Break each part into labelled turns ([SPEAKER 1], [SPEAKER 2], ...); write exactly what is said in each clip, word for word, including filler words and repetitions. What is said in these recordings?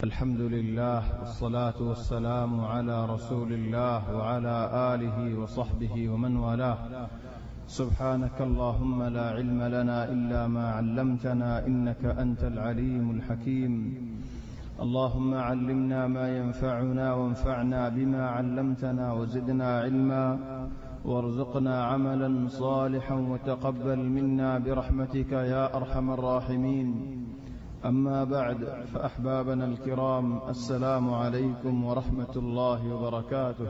[SPEAKER 1] الحمد لله والصلاة والسلام على رسول الله وعلى آله وصحبه ومن والاه. سبحانك اللهم لا علم لنا إلا ما علمتنا إنك أنت العليم الحكيم. اللهم علمنا ما ينفعنا وانفعنا بما علمتنا وزدنا علما وارزقنا عملا صالحا وتقبل منا برحمتك يا أرحم الراحمين. أما بعد، فأحبابنا الكرام، السلام عليكم ورحمة الله وبركاته.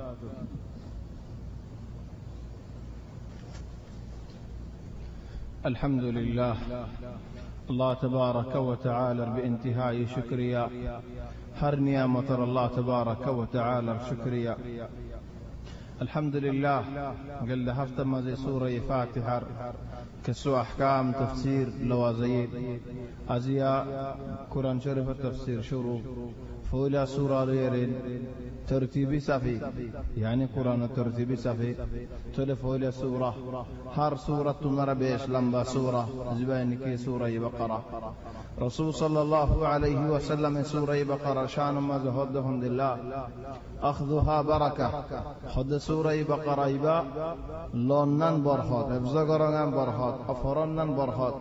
[SPEAKER 1] الحمد لله، الله تبارك وتعالى بانتهاء شكريا هر نعمة الله تبارك وتعالى شكريا. الحمد لله. قل هفتم زي سورة فاتحة كسو أحكام تفسير لوازيد أزياء قرآن شريف التفسير شروع فولا سورة ليرين ترتيبي صفي، يعني قرآن الترتيبي صفي تلف ولا سورة هر سورة نربيش لمبا سورة زبينك سورة بقرة. رسول صلى الله عليه وسلم سورة بقرة شان ما زهدهم لله أخذها بركة. خد سورة بقرة يبا لونن برخات افزغرنن برخات افرنن برخات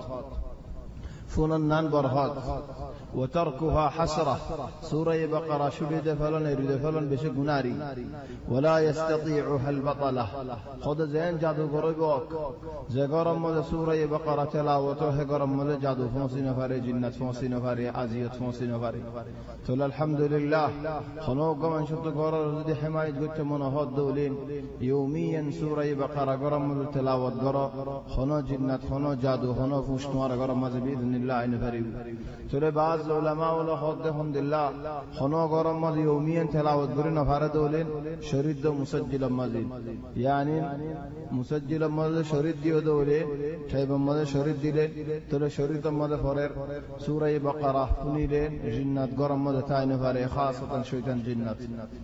[SPEAKER 1] فننن برخات وتركها حسرة. سورة بقرة شدد فلن يريد فلن بشق ناري ولا يستطيعها البطلة. خد زين جادو قرقوك زي قرم مدى سورة بقرة تلاوته قرم مدى جادو فونسي نفاري جنة فونسي نفاري عزية فونسي نفاري تقول الحمد لله. خنوق من شط قرر دي حماية قلت منهات دولين يوميا سورة بقرة قرم مدى تلاوة قرر خنو جنة خنو جادو خنو فوشتوار قرم مدى بإذن الله نفاري تقول بعض العلماء ولا خدهم لله خنو قرم مدى يوميا تلاوة قرر نفار دولين شريد مسجل مدى، يعني مسجل مدى شريد ديو دولين كيف مدى شريد ديلين تقول شريد مدى فرر سورة بقرة فنيلين جنة قرم مدى تاين فاري خاصة شيطان جنة.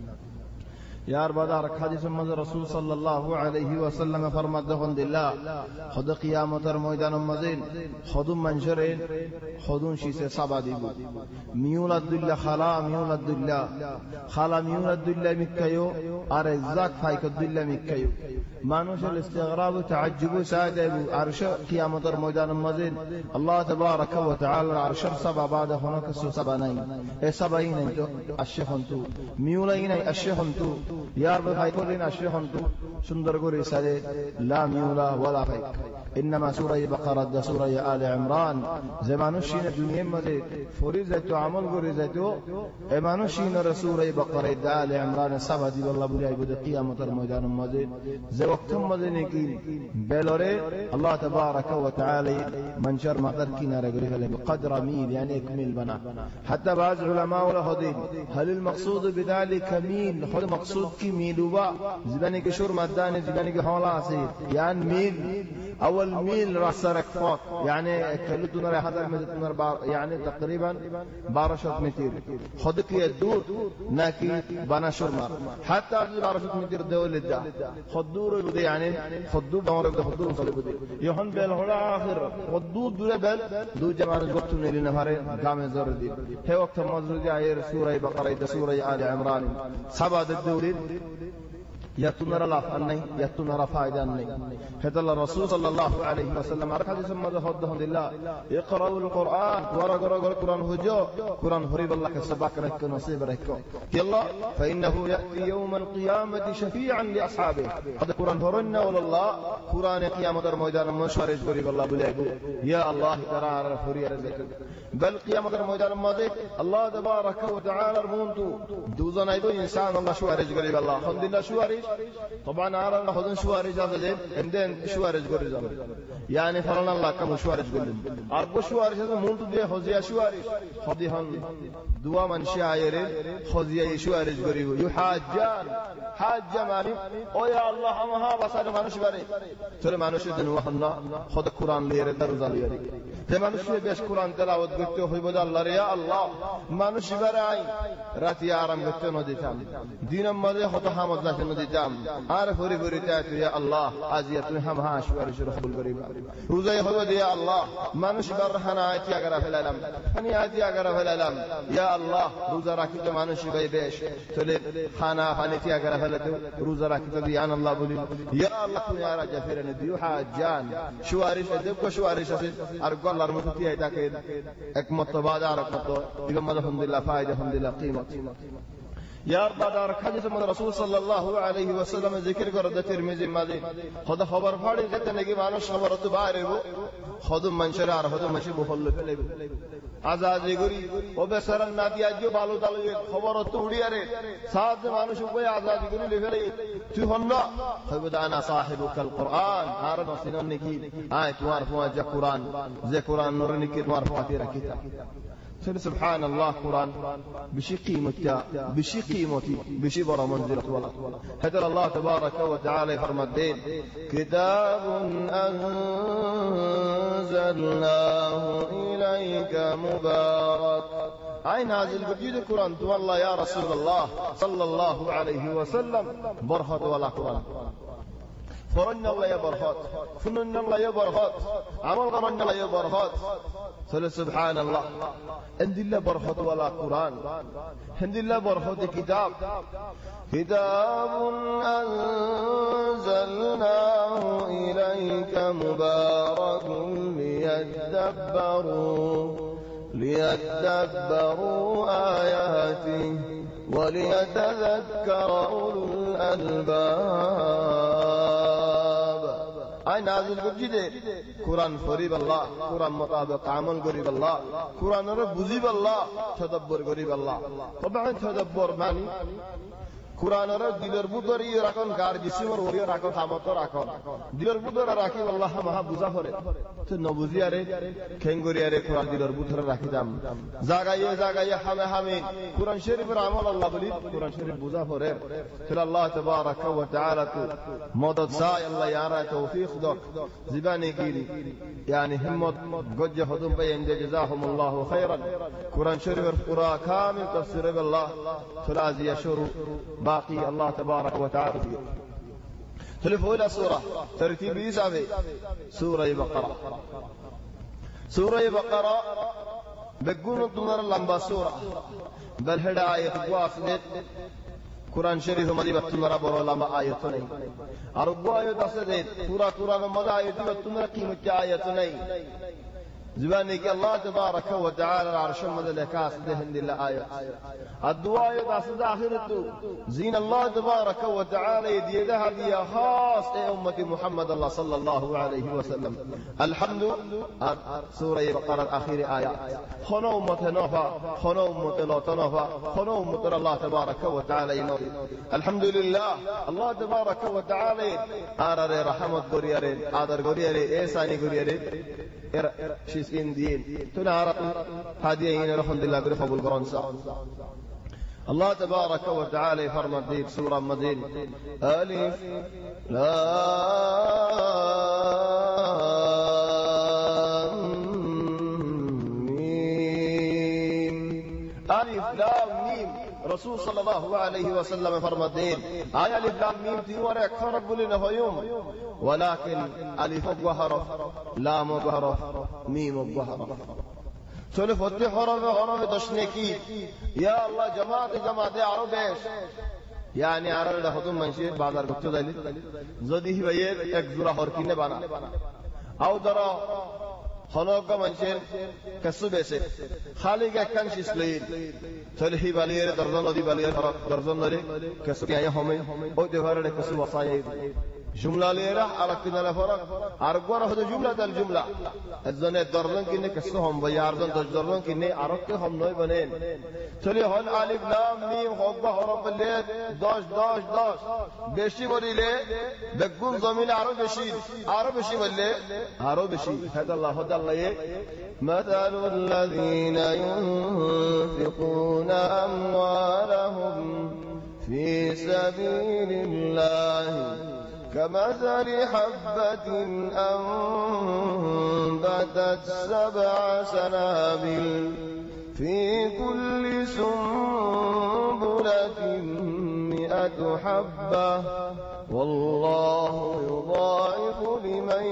[SPEAKER 1] يار بدارك حديث من رسول صلى الله عليه وسلم فرمت دخل الله خد قيامة الميدان مزين خدون منشرين خدون شيسة سبع ديبو ميولد الله خلا ميولد الله خلا ميولد الله مكيو أرزاق فايك الله مكيو مانوش الاستغراب تعجب سادبو عرش قيامة الميدان مزين الله تبارك وتعالى عرش سبع بعد هناك سبعين اي سبعين انتو الشيخنتو ميولين الشيخنتو يار بفاي كلنا الشيخنتو سندر قري سالي لا ميولا ولا فايك. إنما سورة بقرة سورة آل عمران زمانوشين الدنيا مدي فريزتو عمل قريزتو إمانوشين رسولة بقرة آل عمران سبع دي والله بلي بود قيامة الميدان مدي زي وقت مدي نكين بلوري الله تبارك وتعالى من شر ما تركنا رجل بقدر ميل، يعني يكمل بنا. حتى بعض علماء ولا خدين هل المقصود بذلك ميل خد مقصود كي ميلوبا زباني كشور مداني زباني كحولا عصير، يعني ميل أول ميل رأسك فوق، يعني كلتنا راح هذا متر يعني تقريبا بارشة متر. خدك يدور ناكي بنا شرمار حتى بارشة متر دول الدا خدور بدي يعني خدور بمرة بدي خدور صلي بدي يهون بالهلا آخر خدور دول بال دو جماعة قطن اللي نهارين قام يزور دي هي وقت مزرج عير سورة بقرة سورة آل عمران سبعة الدولين يتنر لا فني يتنر فائدة ني. هذا الرسول صلى الله عليه وسلم أركض ثم ذهبهم لله يقرأوا القرآن ورا ورا القرآن هجو قرآن هريب الله كسبك رك نصيب رك يلا فإنه يأتي يوم القيامة شفيعا لأصحابه. هذا قرآن هرنا ولا الله قرآن قيامة الميدان مشوار هريب الله بلعبه يا الله ترى فري رزق بل قيامة الميدان الماضي الله تبارك وتعالى رمونتو دوزن أيضا إنسان الله شوار هريب الله الحمد لله شوار طبعا أنا خذون شوارج هذا عندين شوارج قريزان يعني فرنا الله كم شوارج قلنا أربع شوارج هذا مونتو ده خزيا شوارج خديهم دوا من شاعرين خزيا شوارج قريبو يحاجان حاج ماني أو يا الله ما ها بس أنا ما نشبري ترى ما نشيد نوحنا خد القرآن ليرة درزال يري تما نشيد بس القرآن تلاوت قلته في بدل الله يا الله ما نشبري راتي عرم قلته نديتام دينم ما ده خد حامد لكن نديت جام عارف فوري فوري تاتو يا الله ازيت هم هاش ورش رخبل غريبا روزي خود يا الله ما نش برهنا اتي اگر في العالم اني اتي اگر في العالم يا الله روزا راكيت ما نش بي بيش تل خانا فانتي اگر في روزا راكيت ديان الله بولي يا الله يا راجا فيرن ديو حاجان شوارش دبكو شوارش ارجو الله رمتي ايدا كيد اك متبادع ركتو يقوم الحمد لله فائده الحمد لله قيمه يا رب دار حديث من رسول صلى الله عليه وسلم ذكر کرد ترمذی ماده خدا خبر پاڑی گته نگی مانوش خبر تو باهر بو خود منشر আর خود مشي بخل ফেলে আজাদি গরি ও বেসর নাদি আজ ভালো দালো খবর তো উড়িয়ারে সাদ মানুষ উপরে আজাদি গরি লেফেলে তুই হন্ন হইবদা আনা সাহিবুকাল কুরআন আর নসিনন নাকি আয় তোমার ফোয়া যে কুরআন যে কুরআন নূর নাকি তোমার ফাতি রাখিতা سبحان الله قرآن بشي قيمتها بشي قيمتي بشي برا منزلة ولا هذا الله تبارك وتعالى فرما الدين كتاب أنزلناه إليك مبارك عين هذا البجيد القرآن والله يا رسول الله صلى الله عليه وسلم برهة ولا قرآن فرن الله يا برهات فنن الله يا برهات عمل غرن الله يا برهات سبحان الله عند الله برهات ولا قرآن عند الله برهات كتاب كتاب أنزلناه إليك مبارك ليدبروا ليدبروا آياته وليتذكر أولو الألباب أي نازل بجده قرآن فريب الله قرآن مطابق عمل قريب الله قرآن رب بزيب الله تدبر قريب الله طبعا تدبر معنی قرآن را দিলের ভিতরে রাখুন কার জিসিমের ওরে রাখুন থামত রাখুন দিলের ভিতরে রাখি আল্লাহ মহা বুঝা করে তো নবুজিয়ারে খেঙ্গরিয়ারে কোরআন দিলের ভিতরে রাখি দাম জাগায়ে জাগায়ে হামে হামে কোরআন শরীফের আমল আল্লাহ বলি কোরআন শরীফ বুঝা করে তো আল্লাহ তবারাক ওয়া তাআলা তো মদদ চাই আল্লাহ ইয়ারা তৌফিক দাও জীবনে গিরি يعني همت গজ্জ হদম পাই ইনদে জাযাহুমুল্লাহু খায়রান কোরআন শরীফের পুরা কামিল তাফসীর আল্লাহ ثلاثه شروط باقي الله تبارك وتعالى تلفوا إلى سورة ترتيب يسابي سورة بقرة سورة بقرة بقول الدمر اللمبا سورة بل هدا آية قواسدت قرآن شريف مدي بطمرا برو لما آيتنين أربو آية دستت پورا قرآن مدى آية بطمرا قيمة آيتنين زباني كي الله تبارك وتعالى العرش مدى لكاس دهن دي الآية الدعاء يدعسد آخرته زين الله تبارك وتعالى يدي ذهب خاص اي أمة محمد الله صلى الله عليه وسلم الحمد سورة بقرة آخر آية خنو أمة نوفا خنو أمة لا تنوفا خنو أمة الله تبارك وتعالى ينوفي الحمد لله الله تبارك وتعالى آرار رحمة قريارين آدر قريارين إيساني قريارين شيس إن دين تنعرف هذه هنا الحمد لله برفض القرآن الله تبارك وتعالى فرما الدين سورة مدين ألف لام ميم ألف لام ميم رسول صلى الله عليه وسلم فرما الدين آية ألف لام ميم تيوار أكثر قلنا هيوم ولكن ألف وحرف لام وحرف ميم وحرف চলে ফতে হরফে হরফে দশনেকি ইয়া আল্লাহ জামাতে জামাতে আরো বেশ يعني আরো হতম মানুষের বাজার করতে যাইলে যদি হিবাইয়ের এক জোড়া হর কিনে বানা আও ধরো হনকা মানুষের কাছে বেশে খালি একখান শিসলেই চলে হিবালিয়ের দর্জন নদী বালিয়ের দর্জন ধরে কাছে কি আয় হবে ওই দেভারের কাছে ওয়াসাই جملة ليرة على كنا لفرق أرجونا هذا جملة الجملة الزنا الدرلون كني كسهم وياردون تجدرلون كني أركهم نوي بنين تلي هون ألف لام ميم خبّة حرف الليل داش داش داش بشي ولي ليه بقول زميل عرب بشي عرب بشي ولا عرب بشي هذا الله هذا الله يه مثل الذين ينفقون أموالهم في سبيل الله كمثل حبة أنبتت سبع سنابل في كل سنبلة
[SPEAKER 2] مئة حبة والله يضاعف لمن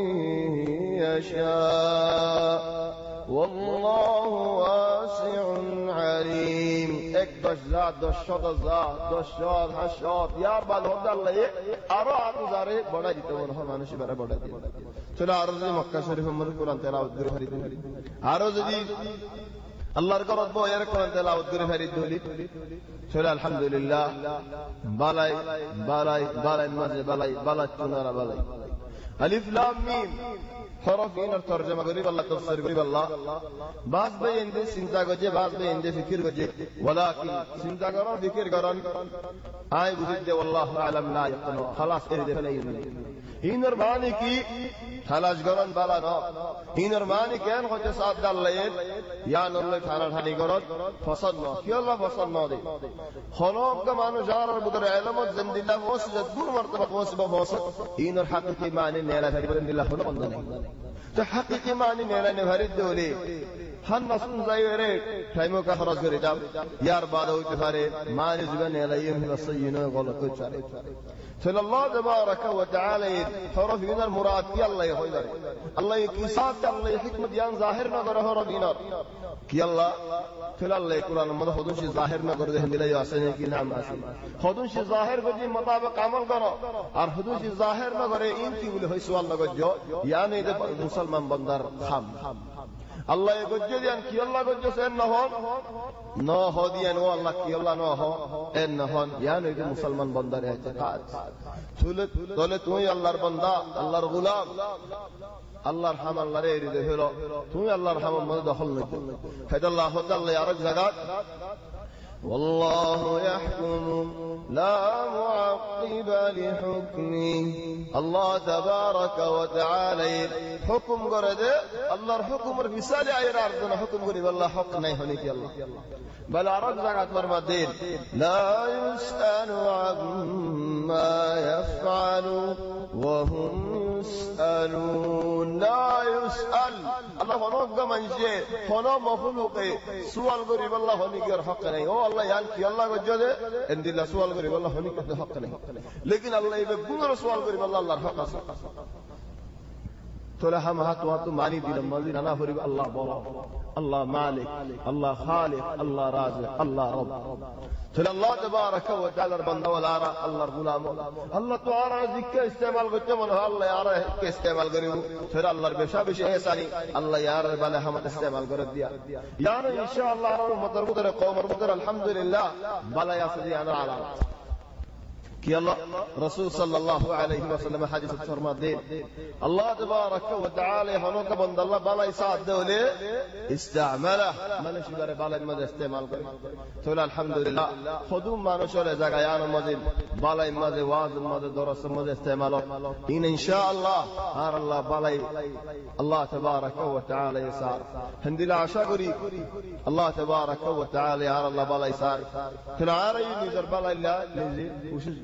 [SPEAKER 2] يشاء والله واسع عليم এক দশ হাজার দশ শত হাজার দশ শত হাসত ইয়ার বাদ হতে আল্লাহ আরো আট হাজারে বড়াই দিতে মনে হয় মানুষ এবারে বড়াই দিতে চলো আরো যদি মক্কা শরীফ মধ্যে কোরআন তেলাওয়াত করে হারিয়ে দিই আরো যদি আল্লাহর গরদ বয়ের কোরআন তেলাওয়াত করে হারিয়ে দিই চলো আলহামদুলিল্লাহ বালাই বালাই বালাই মাঝে বালাই বালাই চুনারা বালাই আলিফ লাম মিম হরফিনের তরজমা করি আল্লাহ তাফসীর করি আল্লাহ বাস বে ইনদে চিন্তা গজে বাস বে ইনদে ফিকির গজে ওয়ালাকিন চিন্তা করো ফিকির করো আয় বুঝিতে আল্লাহু আলাম লা ইয়াকুনু খালাস এর দেখাই ইনর মানি কি খালাস গরন বালা ন ইনর মানি কেন হতে সাদ দাল্লাইন ইয়া নল্লে ঠানা ঠানি করত ফসল ন কি আল্লাহ ফসল ন দে খলক কা মানুষ জারার বুদরে ইলমত জিন্দিল্লাহ ওয়াসজাদ দূর মারতবা ওয়াসবা ওয়াসত ইনর হাকিকি মানি নেলা ধরি বন্দিল্লাহ হলো বন্ধ নাই তো হাকিকি মানি নেলা নে ভরি দোলে হান নাসুন যাইরে টাইমো কা খরচ করে দাও ইয়ার বাদ হইতে পারে মানি জীবন নেলাইন ওয়াসইন গলত চারে صلى الله تبارك وتعالى حرف من المراد كي الله يخير الله يكسات الله حكمة يان ظاهر نظر حرف ينار كي الله صلى الله القرآن مدى خودون شي ظاهر نظر ده ملا ياسنه كي نام آسي خودون شي ظاهر کو جي مطابق عمل کرو اور خودون شي ظاهر نظر این کی بولے ہوئی سوال نگو جو یعنی ده مسلمان بندر خام الله يقول দিয়ান কি আল্লাহ গজ্জে এন নহন ন হ দিয়ান ও আল্লাহ কি আল্লাহ ন হ এন নহন ইয়ানি যে মুসলমান বান্দার ইতিকাদ তুলে তোলে তুই আল্লাহর বান্দা আল্লাহর গোলাম আল্লাহর হাম আল্লাহর এরিদে হলো তুই আল্লাহর হাম মধ্যে দখল নই ফায়দাল্লাহ তাআলা আরেক জায়গা والله يحكم لا معقب لحكمه الله تبارك وتعالى حكم قرده الله الحكم الرسالة غير أرضنا حكم قرده والله حق نيهنك الله بل أرد زكاة مرمدين لا يسأل عما يفعل وهم يسألون لا يسأل الله فنوق من شيء فنوق مخلوقه سؤال قريب الله هنيك حق نيه الله يعني الله وجده ان دي سؤال قريب الله هنيك حق نيه لكن الله يبقى سؤال قريب الله الله حق তোলে হাম হাত হাত মানি দিলাম মালিক আনা ফরিব আল্লাহ বড় আল্লাহ মালিক আল্লাহ খালিক আল্লাহ রাজিক আল্লাহ রব তোলে আল্লাহ তবারক ওয়া তাআলার বান্দা ওয়ালা আল্লাহর গোলাম আল্লাহ তো আর জিক্কে ইস্তেমাল করতে মনে হয় আল্লাহ আর কে ইস্তেমাল করিব ফির আল্লাহর বেশা বেশি এহসানি আল্লাহ ইয়ার বালা হাম ইস্তেমাল করে দিয়া ইয়ার ইনশাআল্লাহ আর মদর মদর কওমর মদর আলহামদুলিল্লাহ বালা ইয়াসদি আনা আলা कि अल्लाह रसूल सल्लल्लाहु अलैहि वसल्लम हदीस फरमाते अल्लाह तबारक व तआला हनो का बंदा अल्लाह बाला साथ देले इस्तेमाला मानुष बारे बाला मद इस्तेमाल करे तो अल्हम्दुलिल्लाह खुदुम मानुष ले जगह यान मद बाला मद वाज मद दरस मद इस्तेमाल इन इंशाअल्लाह हर अल्लाह बाला अल्लाह तबारक व तआला यसार हंदिला आशा करी अल्लाह तबारक व तआला यार अल्लाह बाला यसार तनारे निजर बाला ले कोशिश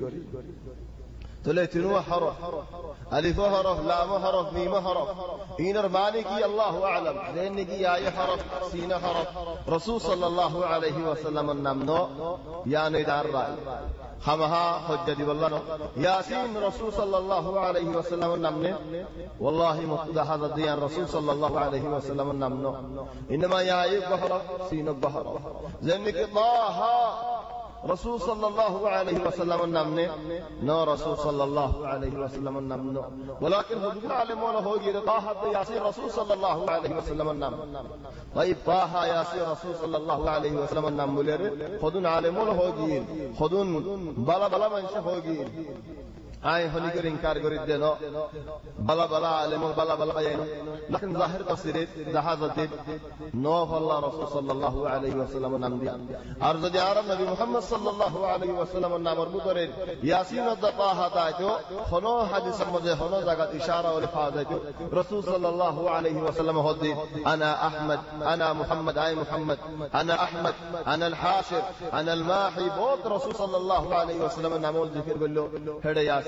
[SPEAKER 2] ثلاثين حرف ألف حرف لام حرف ميم حرف إنر مالكي الله أعلم لأنكي يا حرف سين حرف رسول صلى الله عليه وسلم النمنو يعني دار رأي خمها حجة والله ياسين رسول صلى الله عليه وسلم النمن والله مقتدى هذا الدين رسول صلى الله عليه وسلم النمنو إنما يا بحرف سين بحرف لأنك الله رسول صلى الله عليه وسلم النمن نو رسول صلى الله عليه وسلم النمن ولكن حضور علمون ہوگی طه یاسین رسول صلى الله عليه وسلم النمن طيب طه یاسین رسول صلى الله عليه وسلم النمن بولے خودن علمون ہوگی خودن بلا بلا منش ہوگی آئے ہونی کر انکار کر دینا بلا بلا علم بلا بلا بیان لیکن ظاہر تفسیر جہازت نو اللہ رسول صلی اللہ علیہ وسلم نام دیا عرض دی عرب نبی محمد صلی اللہ علیہ وسلم نام مربوط ہے یاسین الدفاہ ہے جو خنو حدیث مجھے خنو جگہ اشارہ اور الفاظ ہے جو رسول صلی اللہ علیہ وسلم ہوتی انا احمد انا محمد اے محمد انا احمد انا الحاشر انا الماحي بہت رسول صلی اللہ علیہ وسلم نام ذکر بلو ہڑے یاسین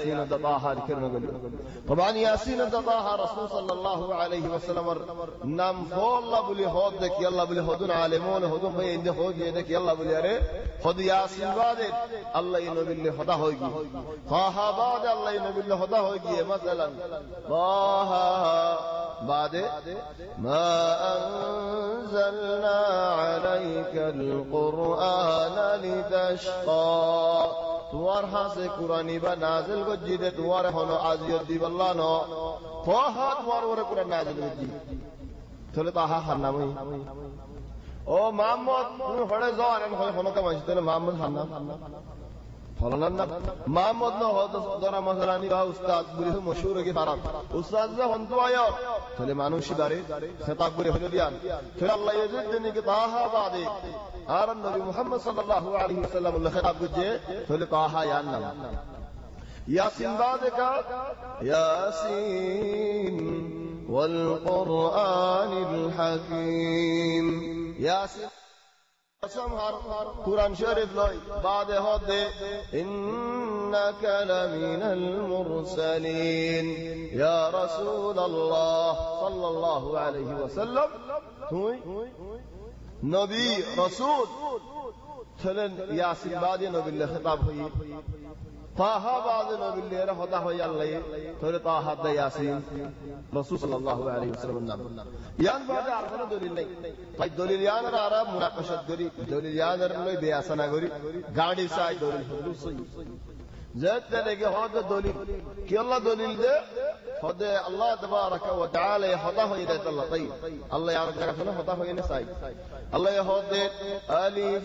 [SPEAKER 2] ইয়াসিন ও তাহা জিকির নগলি طبعا ইয়াসিন ও তাহা রাসূল সাল্লাল্লাহু আলাইহি ওয়াসাল্লামের নাম আল্লাহ বলি হদ দেখি আল্লাহ বলি হদুন আলেমুন হদুন ভাই ইন্দে হদ দেখি আল্লাহ বলি আরে হদ ইয়াসিন বাদে আল্লাহ নবীলে হদা হইগি তাহা বাদে আল্লাহ নবীলে হদা হইগি مثلا তাহা বাদে মা আনজালনা আলাইকাল কুরআনা লিতাশকা তোমার হাসে কুরআনি বা নাজিল গজি দে তোমার হলো আজিয়ত দিবাল্লাহ ন তাহা তোমার ওরে কুরআন নাজিল গজি তাহলে তাহা হার নামই ও মুহাম্মদ তুমি হড়ে যাও আর হলো কা মাসি তাহলে মুহাম্মদ হার নাম ফলনার না মুহাম্মদ ন হদ দরা মাসলানি বা উস্তাদ বলি মশহুর কি ফারাক উস্তাদ যে হন্তু আয় তাহলে মানুষই বারে খেতাব করে হলো দিয়ান তাহলে আল্লাহ ইয়াজিদ দিনে কি তাহা বাদে আর নবী মুহাম্মদ সাল্লাল্লাহু আলাইহি ওয়াসাল্লাম আল্লাহ খেতাব করছে তাহলে তাহা ইয়ার নাম ইয়াসিন বাদে কা ইয়াসিন ওয়াল কুরআনিল হাকীম ইয়াসিন قرآن شريف لوي بعد هدي إنك لمن المرسلين يا رسول الله صلى الله عليه وسلم نبي رسول چلن ياسين بعد نبي الله خطاب ہوئی طه بعد نبي الله خطاب ہوئی اللہ تھوڑے طه دا ياسين رسول صلى الله عليه وسلم النام يان بعد عرفنا دليل نہیں طيب دليل يان عرب مناقشة گری دليل يان لوی بیاسنا گری گاڑی سائی دليل حدود صحیح زاد تلقى هذا دليل كي الله دليل ده هذا الله تبارك وتعالى يحطه إلى الله طيب الله يعرف جرفنا حطه إلى ساي الله يهود ألف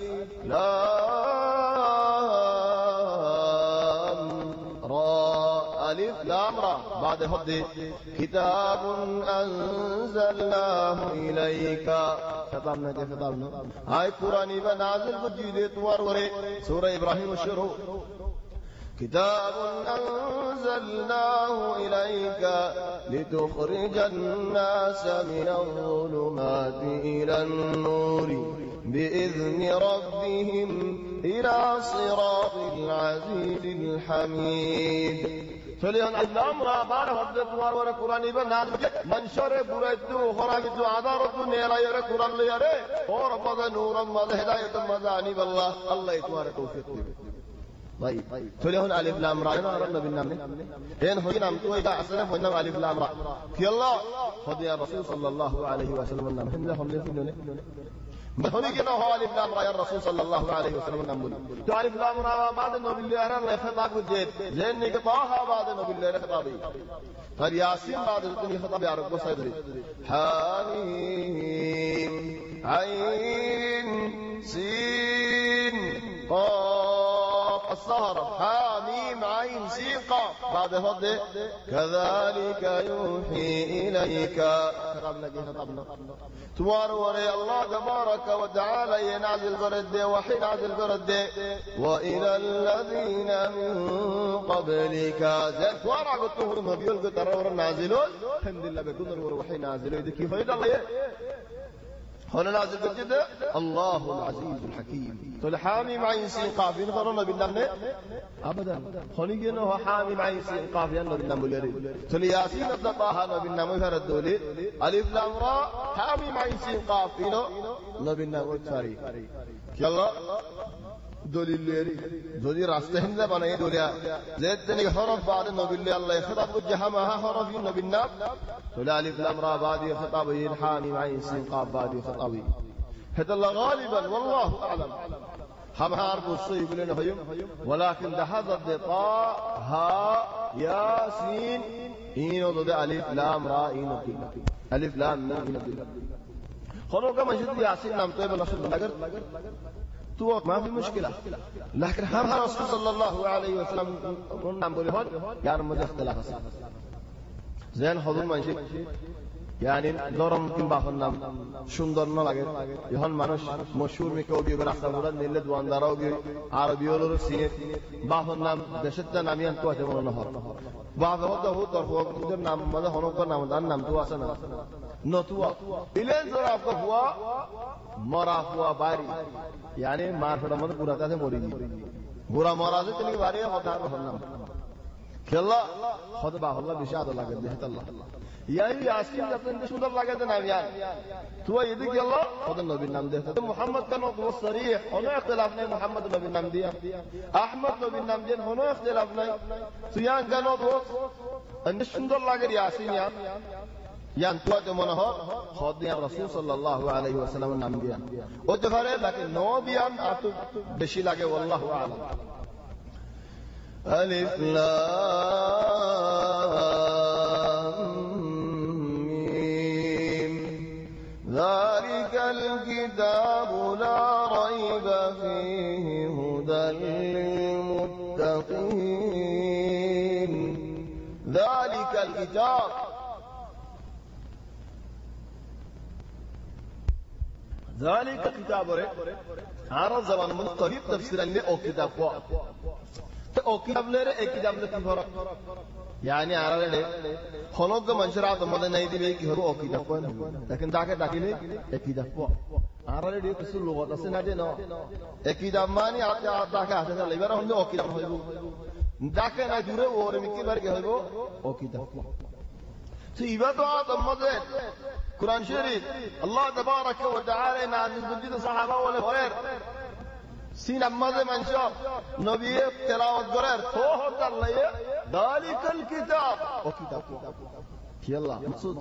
[SPEAKER 2] لام را ألف لام را بعد هذا كتاب أنزلناه إليك خطابنا كيف خطابنا هاي قرآن بنازل بجيد توار وري سورة إبراهيم الشروع كتاب أنزلناه إليك لتخرج الناس من الظلمات إلى النور بإذن ربهم إلى صراط العزيز الحميد فليان الأمر بعد هذا القرآن والقرآن بناد من شر بريد خراج عذارة نيرا يرى قرآن ليرى اور بذ نورا مذ هداية مذاني بالله الله يتوارى توفيق طيب فليهن ألف لام را أنا ربنا بالنام هين هو نام تو إذا أصلا هو نام ألف لام را في الله خذ يا رسول صلى الله عليه وسلم النام هم لهم لفنون هني كنا هو ألف لام را يا رسول صلى الله عليه وسلم النام تو ألف لام را بعد النبي الله أنا خطاب جد زين نكتاها بعد النبي الله خطابي فر ياسين بعد النبي خطاب يا رب وسيدري حميم عين سين قاف السهر حاميم عين سين قاف بعد هذا كذلك يوحي إليك خطبنا كي خطبنا توار وري الله تبارك وتعالى ينازل برد وحي نازل برد وإلى الذين من قبلك زين توار قلت لهم بيقول قلت ترى نازلون الحمد لله بيقول وحي نازلون كيف يد الله هنا نازل بالجد الله العزيز الحكيم تقول حامي معين سين قاف ينظرون بالنام أبدا خلينا هو حامي معين سين قاف ينظر بالنام بليري تقول ياسين الضطاها بالنام وفر الدولي ألف لام را حامي معين سين قاف ينظر بالنام وفري يلا دولي الليري دولي راستهن ذا بناي دوليا زيد تني حرف بعد النبي الله الله خطاب جهمها حرف النبي الناب تقول ألف لام را بعد خطاب حامي معين سين قاف بعد خطابي هذا الله غالبا والله أعلم هم عارف الصيب لنا هيوم ولكن ده هذا الضطاء ها ياسين إنه ده ألف لام را إنه ألف لام نا إنه خلوا كم جد ياسين نام طيب نصر لقر تو ما في مشكلة لكن هم رسول صلى الله عليه وسلم نام بولي هون يعني مجد اختلاف زين حضور منشي يعني دورم ممكن باخذ نام সুন্দর না লাগে যখন মানুষ মশহুর মিকে ওগি রাস্তা মোড়া নিলে দোয়ানদার ওগি আরবি ওর সিনে বাহর নাম দেশের নামই আনতো আছে মনে না বাহ হতো হতো তোর নাম মানে হনক নাম দান নাম তো আছে না নতুয়া ইলেন জরা আপকা হুয়া মরা হুয়া বাড়ি يعني মার ফড়া মনে পুরা কাছে মরি বুড়া মরা আছে তিনি বাড়ি হতা হর নাম খেলা হদ বাহুল্লাহ বেশি আদর লাগে দেখতে আল্লাহ ইয়াই ইয়াসিন যতন সুন্দর লাগে না ইয়ান তুই এদিকে আল্লাহ হদ নবীর নাম দেখতে মুহাম্মদ কেন তো সরিহ কোনো ইখতিলাফ নাই মুহাম্মদ নবীর নাম দিয়া আহমদ নবীর নাম দেন কোনো ইখতিলাফ নাই তুই ইয়ান কেন তো অনেক সুন্দর লাগে ইয়াসিন ইয়ান ইয়ান তুই তো মনে হয় হদ ইয়া রাসূল সাল্লাল্লাহু আলাইহি ওয়াসাল্লামের নাম দিয়া ও তো করে বাকি নবিয়ান আত বেশি লাগে আল্লাহু আলাম ألف لام ميم ذلك الكتاب لا ريب فيه هدى للمتقين ذلك الكتاب ذلك الكتاب عرض زمان مختلف تفسيرا لأو كتاب او কিতাব লেরে এক কিতাব লে কি ফরক yani আরালে হলক মানুষের আদম মধ্যে নাই দিবে কি হবে ও কিতাব কোন দেখেন তাকে ডাকিলে এক কিতাব পড় আরালে দিয়ে কিছু লুগত আছে না যে ন এক কিতাব মানে আতা তাকে আছে না এবারে হলো ও কিতাব হইব ডাকে না দূরে ওর মিকি বার কি হইব ও কিতাব তো ইবা তো আদম মধ্যে কুরআন শরীফ আল্লাহ তাবারাক ওয়া তাআলা না নিজ সাহাবা ওয়ালে ঘরের سين أمازي منشاف نبي تلاوت قرر توه الله ذلك الكتاب او كتاب يلا مقصود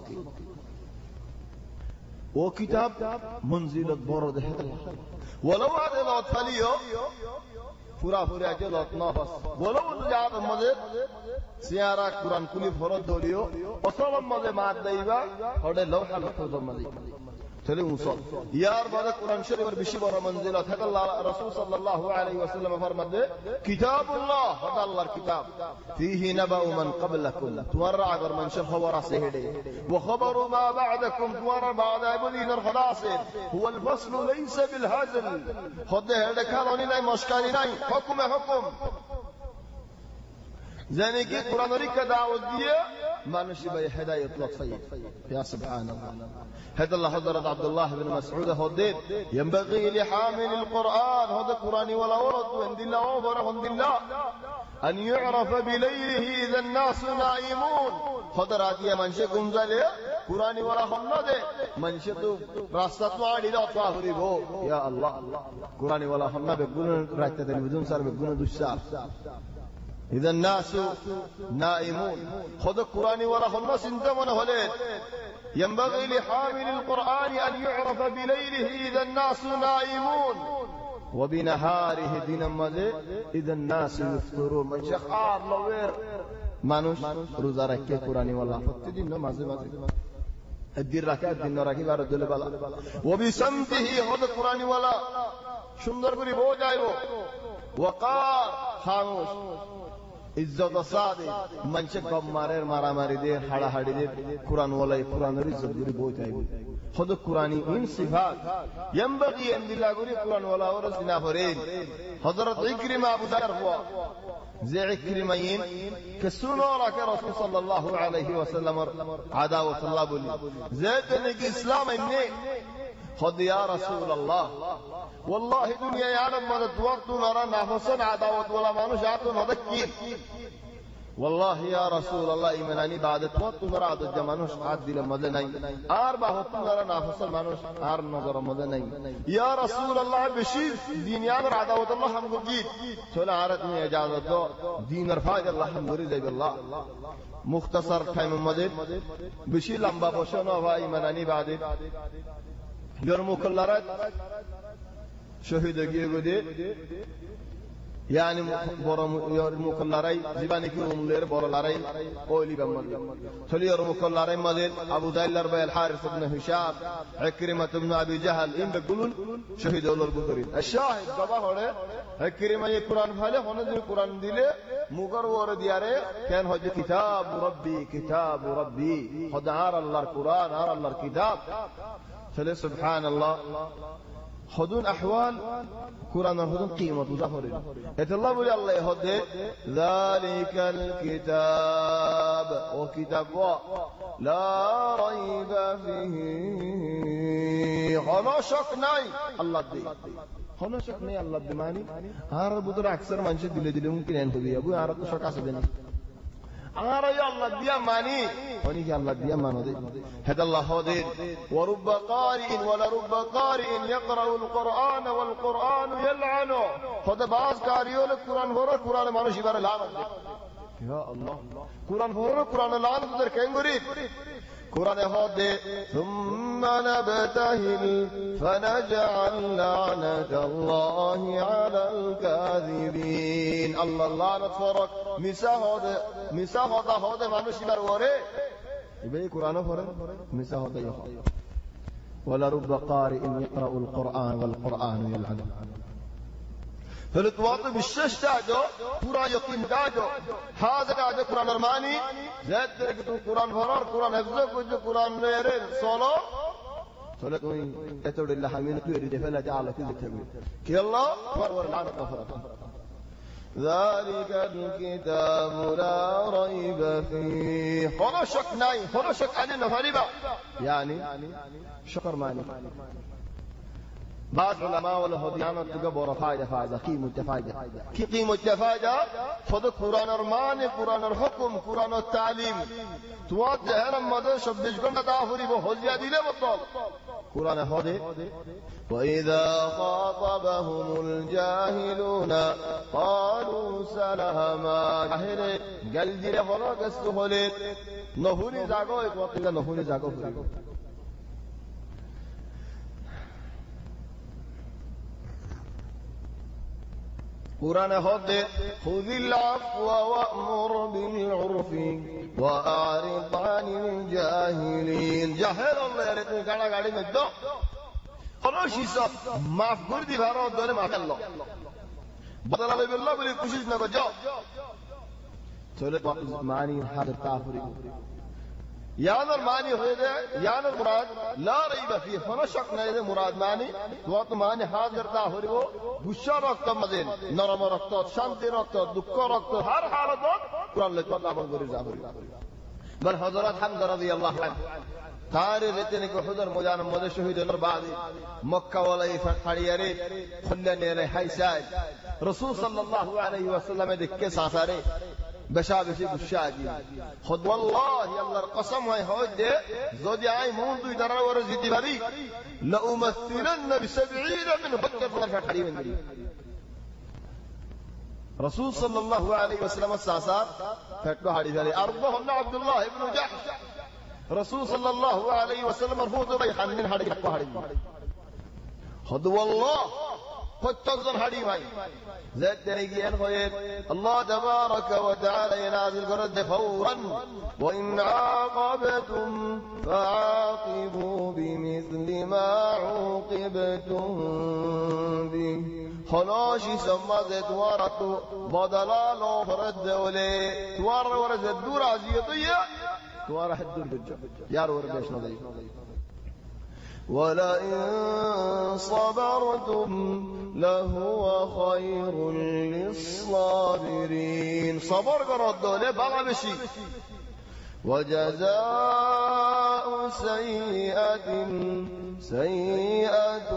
[SPEAKER 2] او كتاب منزل البرد ولو هذا لو تليو پورا پورا جو لوت نفس ولو جاد مزه سيارا قرآن كلي فرض دوليو اصل مزه ما دايبا هذا لوح محفوظ مزه تلي وصل يار بعد القرآن الشريف بشي برا منزلة هذا الله رسول صلى الله عليه وسلم فرمد كتاب الله هذا الله الكتاب فيه نبأ من قبلكم تورع أجر من شف وراسه وخبر ما بعدكم تورع بعد أبدين الخلاص هو الفصل ليس بالهزل خد هذا كانوا لا مشكلة لا حكم حكم زين كي قرآن ريك دعوة دي ما نشبه هداية لطفية يا سبحان الله هذا الله حضرت عبد الله بن مسعود هديت ينبغي لحامل القرآن هذا قرآن ولا ورد عند الله وبره عند الله أن يعرف بليله إذا الناس نائمون خضر هذه منشأ قمزله قرآن ولا خمده منشأ راستة وعلي لا طاهري بو يا الله قرآن ولا خمده بقولن رأيته بدون سر بقولن دوشار إذا الناس نائمون خذ القرآن ولا خمس انتمنا هلين ينبغي لحامل القرآن أن يعرف بليله إذا الناس نائمون وبنهاره دين مزه إذا الناس يفطرون من شخار لوير مانوش روزا ركه قرآن ولا فتدين مزه مزه الدين ركعت الدين ركعت بارد دل بالا وبسمته خذ القرآن ولا সুন্দর করে বো যাইবো ওয়াকার খামোশ ইজ্জত সাদে মানুষে কম মারের মারামারি দে হাড়াহাড়ি দে কুরআন ওয়ালাই কুরআনের ইজ্জত করে বো যাইবো خذ القرآن من صفات ينبغي ان دلا غري قرآن ولا ورسنا فرين حضرت عكرمة ابو ذر هو زي عكرمين كسنوا لك رسول صلى الله عليه وسلم عداوة الله بولي زيد انك اسلام اني خذ يا رسول الله والله دنيا يعلم ما وقت نرى نفسا عداوة ولا ما نشعتون هذا كيف والله يا رسول الله إيمانني بعد وقت نرى عدد جمانوش عدل مدنين أربع وقت نرى نفسا مانوش أر نظر مدنين يا رسول الله بشير دين يامر عداوة الله هم قد سولا عرضني اجازة دين رفاق الله هم قريد بالله مختصر تايم مدد بشير لمبا بوشنو وإيمانني بعد يرموك اللارات شهيد گيگودي يعني برام يرموك اللاراي زباني كي املير بور لاراي اولي بمد تلي يرموك اللاراي مدين ابو ذيل ربي الحارث بن هشام عكرمة بن ابي جهل ان بقولون شهيد اولر بكرين الشاهد بابا هره عكرمة القران فاله هون دي قران ديله مغر ور دياره كان هو كتاب ربي كتاب ربي خدار الله القران ار الله الكتاب فله سبحان الله خذون أحوال قرآن خذون قيمة ظهرين إذا الله بولي الله يهدي ذلك الكتاب وكتاب لا ريب فيه خنا شك ناي الله دي خنا شك ناي الله دي ماني هار بدر أكثر منشد دل دل ممكن أن تبي أبو هار تو شك أسبنا أنا يا الله ديا ماني وني يا الله ديا مانو دي هذا الله هودي ورب قارئ ولا رب قارئ يقرأ القرآن والقرآن يلعنه هذا بعض قارئون القرآن هو القرآن ما نشي بره لعنه يا الله قرآن هو القرآن لعنه تدر كينغوري قرآن هودي ثم نبتهل فنجعل لعنة الله على الكاذبين الله لعنة فرق مسا هودي مسا هودا هودي مانوش يبر وري يبي قرآن فرق مسا هودا يخاف ولا رب قارئ يقرأ القرآن والقرآن يلعنه فالتواطب الشش تاجو پورا يقين تاجو هذا تاجو قرآن ارماني زيد تركتو قرآن فرار قرآن حفظه كجو قرآن نيرين صولو صولت وين اتود الله حمين توري دفنا تعالى كل التبوي كي الله فرور العنة فرق ذلك الكتاب لا ريب فيه هنا شك ناي هنا شك علينا فريبا يعني شكر ماني بعض علماء والهديان تجبر فائدة فائدة قيمة فائدة كي قيمة فائدة فضل قرآن الرمان قرآن الحكم قرآن التعليم توجه هنا ماذا شبج كنا تعفري بهوليا دي له بطل قرآن هذا وإذا خاطبهم الجاهلون قالوا سلاما جاهل قال دي له فلا كستهولت نهوني زاغو एक वक्त का नहुनी जागो قرآن هذا خذ العفو وأمر بالعرف وأعرض عن الجاهلين جاهل الله يريد गाड़ा गाड़ी में दो خلاص सब माफ कर दी भारो दोने माफ कर लो बदला ले बिल्ला बोली कोशिश ना करो जाओ चले मानी हादर काफरी यान और मानी हो जाए यान और मुराद ला रईब फी होना शक नहीं है मुराद मानी वक्त मानी हाजिर ता हो वो गुस्सा रक्त मजेन नरम रक्त शांति रक्त दुख रक्त हर हालत कुरान ले पता बन गुरी जाबरी बल हजरत हमद रजी अल्लाह अन्हु तारे लेते को हुदर मुजान मद शहीद नर बाद मक्का वाला फड़ियारे खुल्ले रे हाइसाय रसूल सल्लल्लाहु अलैहि वसल्लम देख सासारे بشابشي بالشاجي خد والله يلا القسم هاي هودي زودي عاي موندو يدرى ورزيدي بري لأمثلن بسبعين من بكر فرشا حريم دري رسول صلى الله عليه وسلم الساسات فتلو حديث علي أرضهم عبد الله بن جحش رسول صلى الله عليه وسلم مرفوض بيحن من حديث حريم خد والله فتنظر حديث هاي زاد تنيجين خويت الله تبارك وتعالى ينازل قرد فورا وإن عاقبتم فعاقبوا بمثل ما عوقبتم به خلاشي سمازت وارتو بدلالو فرد ولي توار ورز الدور عزيطية توار حد الدجا يار وربيش نضيف ولئن صبرتم لهو خير للصابرين صبر قرد له بغى بشي وجزاء سيئة سيئة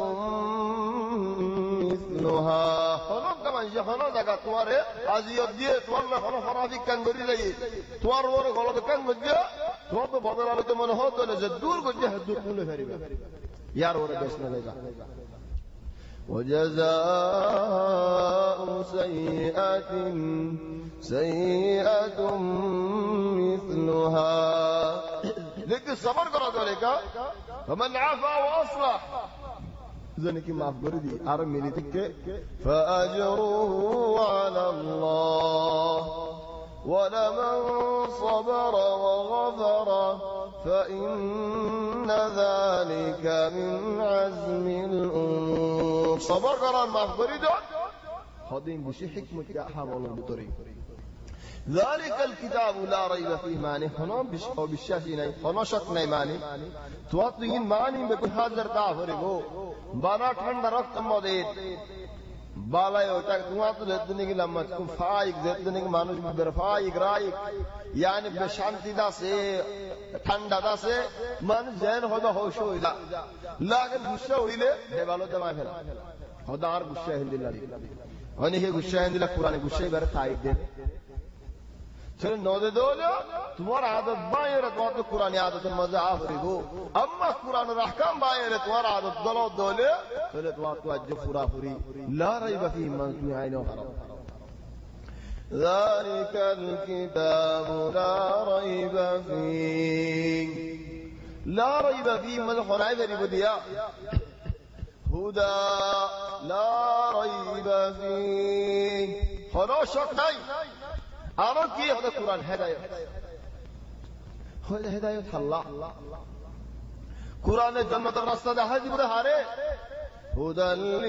[SPEAKER 2] مثلها خلاص كمان جه خلاص اگه تواره ازیاد دیه توار نه خلاص خرافی کنگری رهی توار وره خلاص کنگجه توار به بدل آله تو منو هات دل زدور گجه دور موله فریبه یار وره بسم الله وجزاء سيئة سيئة مثلها लेकिन सबर करो तो लेका فمن عفا واصلح زنكي معاف قردي أرم مليتك فأجره على الله ولمن صبر وغفر فإن ذلك من عزم الأمور صبر قرار معاف قردي خدين بشي حكمة يا حرام بطريق ذلك الكتاب لا ريب فيه معنی خنا بش او بشاشی نہیں خنا شک نہیں معنی تو این معنی به حاضر کافر گو بانا ٹھنڈا رخت مودید بالا ہوتا تو تو زندگی کی لمت کو فائق زندگی کی مانوش برفائق رائق یعنی بشانتی دا سے ٹھنڈا دا سے من ذہن ہودا ہوش ہوئیلا لیکن غصہ ہوئیلے دے والو دما پھیلا خدا اور غصہ ہندی لاری ونی ہے غصہ ہندی لا قران غصہ بر تائید دے چل نو دے دولیا تمہارا عادت بائیں رہ تمہارا تو قرآن عادت مزہ آفری گو اما قرآن رحکام بائیں رہ تمہارا عادت دلو دولیا چل تمہارا تو اجب فرا فری لا ریب فی منتمی عین و حرم ذلك الكتاب لا ريب فيه لا ريب فيه من خنائد ربديا هدى لا ريب فيه خدا شک نہیں آرام کی خدا قرآن ہدایت خدا ہدایت اللہ قرآن جنت راستہ دے حدی بڑے ہارے هدى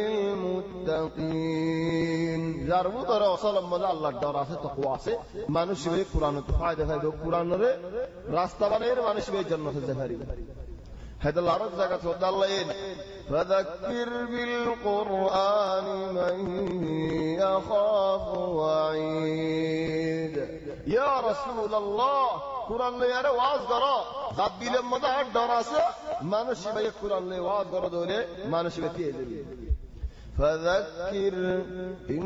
[SPEAKER 2] للمتقين جاربو ترى وصل مزا الله ڈرا سے تقوا سے মানুষ بھی قرآن تو فائدہ ہے قرآن رے راستہ بنے মানুষ بھی جنت سے ظاہری هذا العرض زكاة ودالين فذكر بالقرآن من يخاف وعيد يا رسول الله قرآن لے یار واز کرو قبیل مدہ ڈراسا مانوشی بھائی قرآن لے واز کرو دولے مانوشی بھائی تیز فذكر إن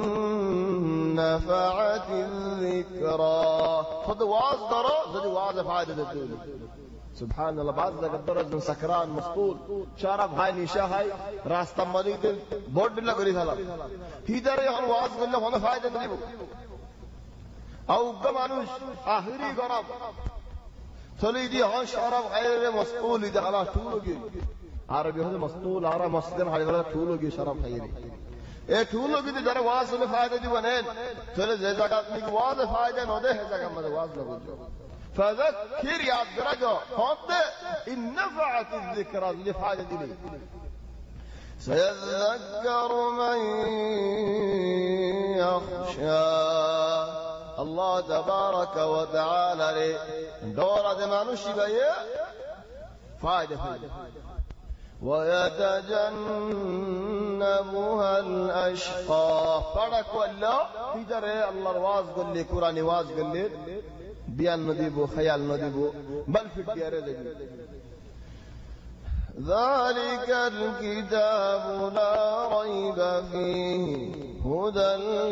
[SPEAKER 2] نفعت الذكرى خد واز کرو زدی واز فائدہ دولے سبحان الله بعض ذاك الدرج من سكران مسطول شارب هاي نشا هاي راستہ مدید بورڈ لگا کری تھا ہیدر ہن واز کرنے ہونا فائدہ نہیں او گمانوش آخری گراب چلی دی ہن شارب غیر مسطول دی على طولگی عربی ہن مسطول عرب مسجد ہائی والا طولگی شراب خیری اے طولگی دی در واز میں فائدہ دی بنیں چلے زکات کی واز فائدہ نہ دے ہے جگہ میں واز نہ بجو فذكر يا درجة خط إن نفعت الذكرى لفائدة لي سيذكر من يخشى الله تبارك وتعالى لي دورة ما نشب فائدة فائدة ويتجنبها الأشقى فرق ولا في دري الله رواز قل لي قرآن واز قل لي بیان ندیبو خیال ندیبو بل فی دیارے دے ذلك الكتاب لا ريب فيه هدى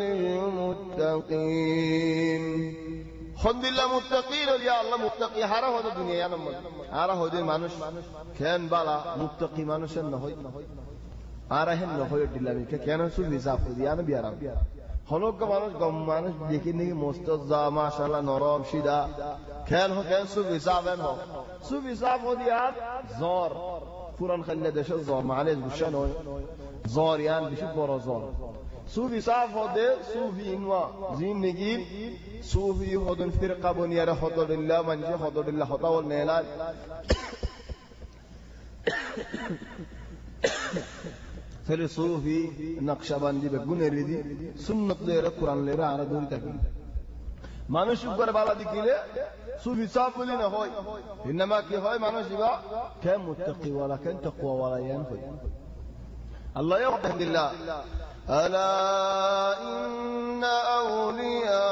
[SPEAKER 2] للمتقين خد الله متقين يا الله متقي হারা হতে দুনিয়া জানেন হারা হতে মানুষ কেন বালা মুত্তাকি মানুষের না হয় আর হেন না হয় দিলামি কেন সুল হিসাব দিয়া না বিয়ারা হলক মানুষ গম মানুষ দেখি নাকি মুস্তাজা মাশাআল্লাহ নরম সিধা কেন হো কেন সুব হিসাব হো সুব হিসাব হো দিয়া জোর পুরান খাল্লা দেশে জোর মানে বুঝছেন হয় জোর ইয়ান বেশি বড় জোর সুব হিসাব হো দে সুফি ইনওয়া জিন্দেগি সুফি হদন ফিরকা বনিয়ারে হদুল্লাহ মানজি হদুল্লাহ হতাওল নেলাল فل صوفي نقشبندی به گونه ریدی سنت لره قرآن لره آن دوری تکی মানুষ উপরে বালা দিকিলে সুফি সাফ বলি না হয় انما কি হয় মানুষ দিবা কে মুত্তাকি ওয়ালা কে তাকওয়া ওয়ালা ইয়ান হয় আল্লাহ ইয়াহদিন দিল্লাহ আলা ইন্না আউলিয়া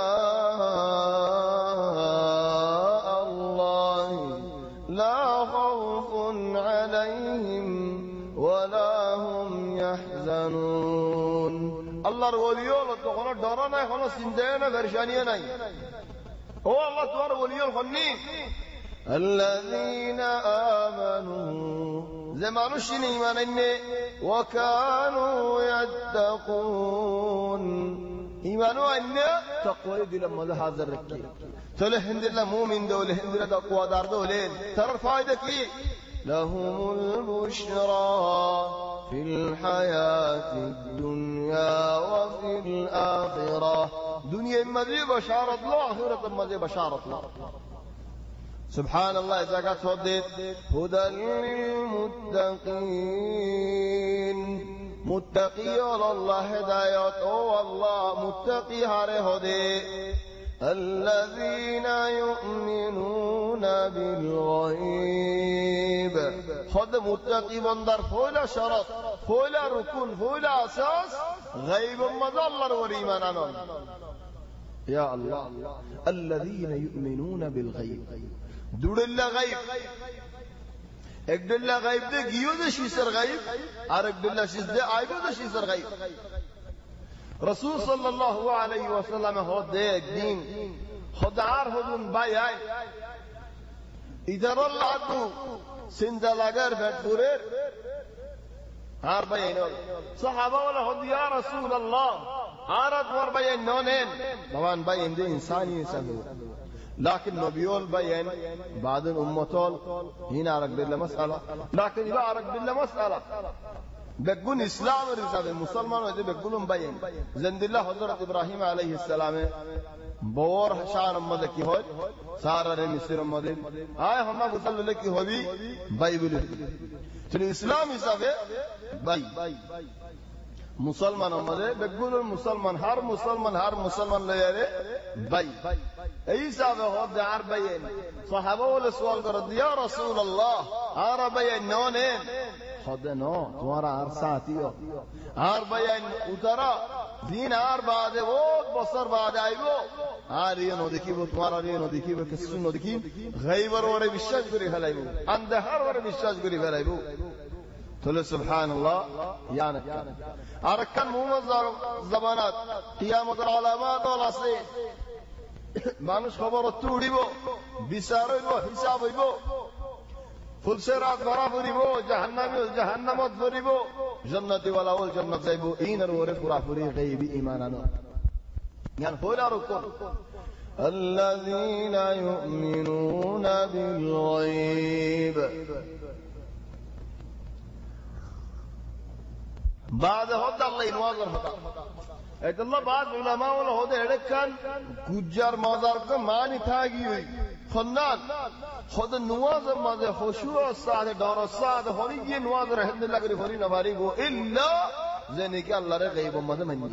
[SPEAKER 2] আল্লাহ লা খাউফুন আলাইহিম ولا هم يحزنون আল্লাহর ওলিয়ল তো কোনো ডর নাই কোনো চিন্তা নাই পরেশানি নাই ও আল্লাহ তোমার ওলিয়ল হননি الذين آمنوا যে মানুষ ঈমান আননে وكانوا يتقون ঈমানও আননে তাকওয়া দিল মধ্যে হাজির রাখি চলে হিন্দিল্লাহ মুমিন দৌলে হিন্দিল্লাহ তাকওয়াদার দৌলে তার ফায়দা কি لهم البشرى في الحياة الدنيا وفي الآخرة دنيا مذي بشارة الله آخرة مذي بشارة الله سبحان الله إذا قد صدت هدى للمتقين متقي الله هدايات أو الله متقي هاري هدي الذين يؤمنون بالغيب خد متقي بندر فولا شرط فولا ركن فولا أساس غيب مظلر والإيمان عنهم يا الله الذين يؤمنون بالغيب دور الله غيب ایک دلہ غیب دے گیو دے شیسر غیب اور ایک دلہ شیس دے آئیبو دے شیسر غیب رسول صلی اللہ علیہ وسلم ہو دے ایک دین خدار هدون بايعين إذا الله عدو سندلاغر بيتفورير هار بايعين صحابة ولا هد يا رسول الله عارض ور بايعين نونين طبعا بايعين دي إنساني إنسان لكن نبيول بايعين بعد أمتول هنا عرق بالله مسألة لكن إذا عرق بالله مسألة بقول إسلام رسالة مسلمان وده بقولهم باين زند الله حضرت إبراهيم عليه السلام بور شان مدة کی ہوئی سارا رے مصر مدة آئے ہم آپ صلی اللہ کی ہوئی بائبل چلو اسلام حساب ہے بائی مسلمان مدة بقول المسلمان ہر مسلمان ہر مسلمان لے رے بائی ایسا وہ ہو دار باین صحابہ والے سوال کر دیا رسول اللہ آرا باین نونین خدا نو تمہارا ہر ساتھی ہو ہر بیان اترا دین ہر بعد وہ بصر بعد آئی وہ ہر یہ نو دیکھی وہ تمہارا یہ نو دیکھی وہ کسی نو دیکھی غیبر اور وشاش گری خلائی وہ اندہر اور وشاش گری خلائی وہ تقول سبحان الله يعني أركان مومزار زبانات قيامة العلامات والعصي مانوش خبر التوري بو بسارو بو حسابو بو فلسرات برابري بو جهنم جهنمات بري بو جنة ولا أول جنة زيبو إينر ورف برابري غيبي إيماننا يعني فولا ركون الذين يؤمنون بالغيب بعد هذا الله ينواظر هذا ऐत अल्लाह बाद उलमा वाला होते हैं कन गुज्जर मज़ार का मानी थागी हुई खन्नान खुद नवाज़ मज़े खुशूर साद डर साद होनी ये नवाज़ रहने लग रही होनी नवारी को इल्ला ज़ने के अल्लाह रे गैब मज़े मनी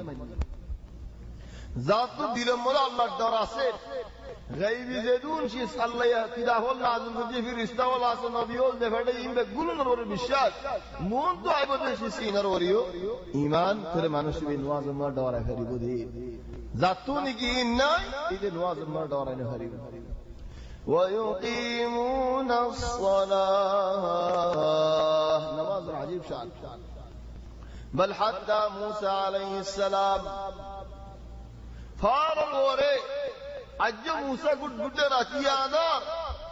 [SPEAKER 2] ज़ात तो दिल मज़े अल्लाह डरा से गैबी ज़ेदून शीस अल्लाह या किदाहुल नाज़िम को जी फिर रिश्ता वाला से नबियों ने फटे इन पे गुलन और विश्वास मून तो आइबत शीसी नरोरियो ईमान तेरे मानुष भी नवाज़ मर डरा है खरीबो दे ज़ातूनी की इन्ना इधे नवाज़ मर डरा है खरीबो ويقيمون الصلاة نماز عجيب شان بل حتى موسى عليه السلام فارغ وري अज्जो मूसा गुड गुड्डे राती आदार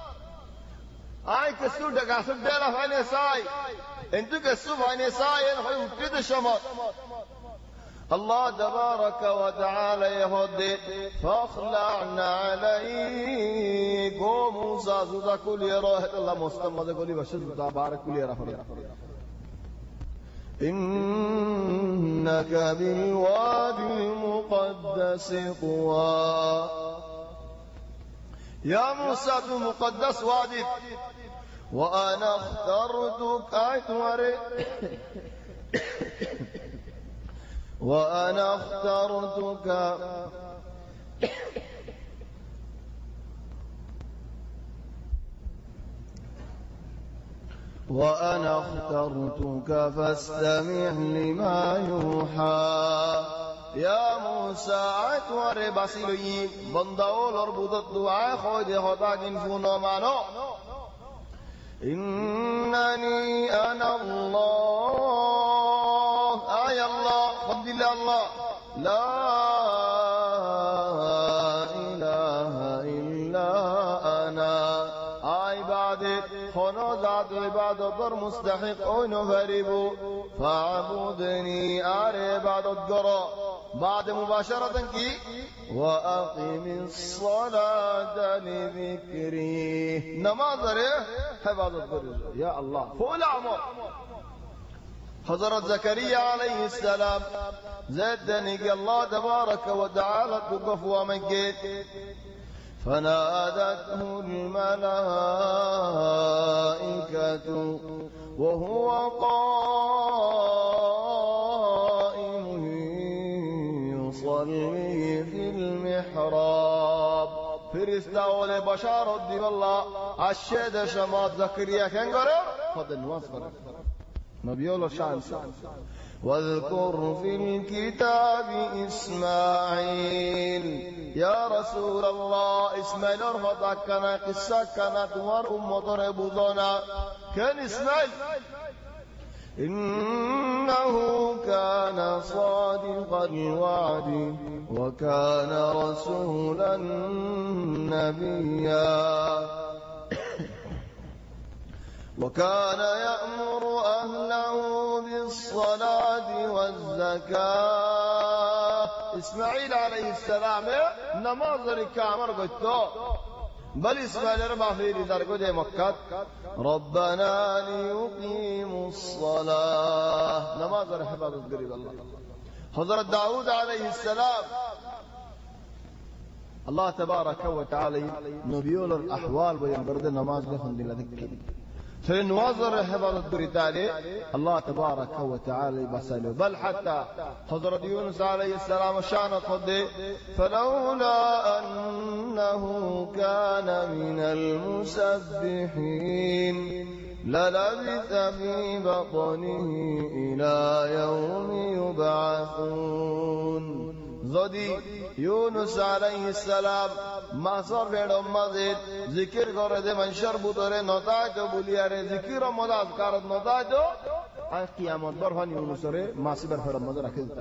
[SPEAKER 2] आय कसु डगासु डेरा फाइने साई इंतु कसु फाइने साई इन होय उठे दे शमत अल्लाह तबारक व तआला यहदे फखलअना अलैहि गो मूसा जुदा कुल यराह अल्लाह मुस्तमद कुल वशद तबारक कुल यराह إنك بالوادي المقدس طوى يا موسى مقدس وادي وأنا اخترتك أتوري وأنا اخترتك وأنا اخترتك فاستمع لما يوحى يا موسى أتوري باسيلوين بنداول أربط الدعاء خود خدا جنفونا معنا إنني أنا الله آي الله خد الله الله لا إله إلا أنا آي بعد خنا ذات عبادة مستحق أين غريب فاعبدني آر عبادة جرا بعد مباشرة كي وأقم الصلاة لذكري نماز ره عبادة جرا يا الله فول عمر حضرت زكريا عليه السلام زدني الله تبارك وتعالى تقف ومجد فنادته الملائكة وهو قائم يصلي في المحراب فرستا ولي بشار الدين الله الشهد شمات زكريا كان قرر خد النواس قرر نبي الله شان واذكر في الكتاب إسماعيل يا رسول الله إسماعيل رفضك كان قصة كانت مر أمة ربضنا كان إسماعيل إنه كان صادق الوعد وكان رسولا نبيا وكان يأمر أهله بالصلاة والزكاة. إسماعيل عليه السلام نماز الكامر قلتو بل إسماعيل ربا في ردار قد مكة ربنا ليقيموا الصلاة نماز الحفاظ قريب الله. حضرت داود عليه السلام الله تبارك وتعالى نبيول الأحوال وينبرد النماز لخند لذكر فالنواظر حفاظ بريطاني الله تبارك وتعالى بساله. بل حتى حضرت يونس عليه السلام شان قد فلولا أنه كان من المسبحين للبث في بطنه إلى يوم يبعثون. যদি ইউনুস আলাইহিস সালাম মাসর বেড়ম মাঝে জিকির করে দে মানুষের ভিতরে নতায় তো বলিয়ারে জিকির ও মদাজ কারত নতায় তো আর কিয়ামত বরহান ইউনুসরে মাসিবার ফেড়ম মাঝে রাখে দিতা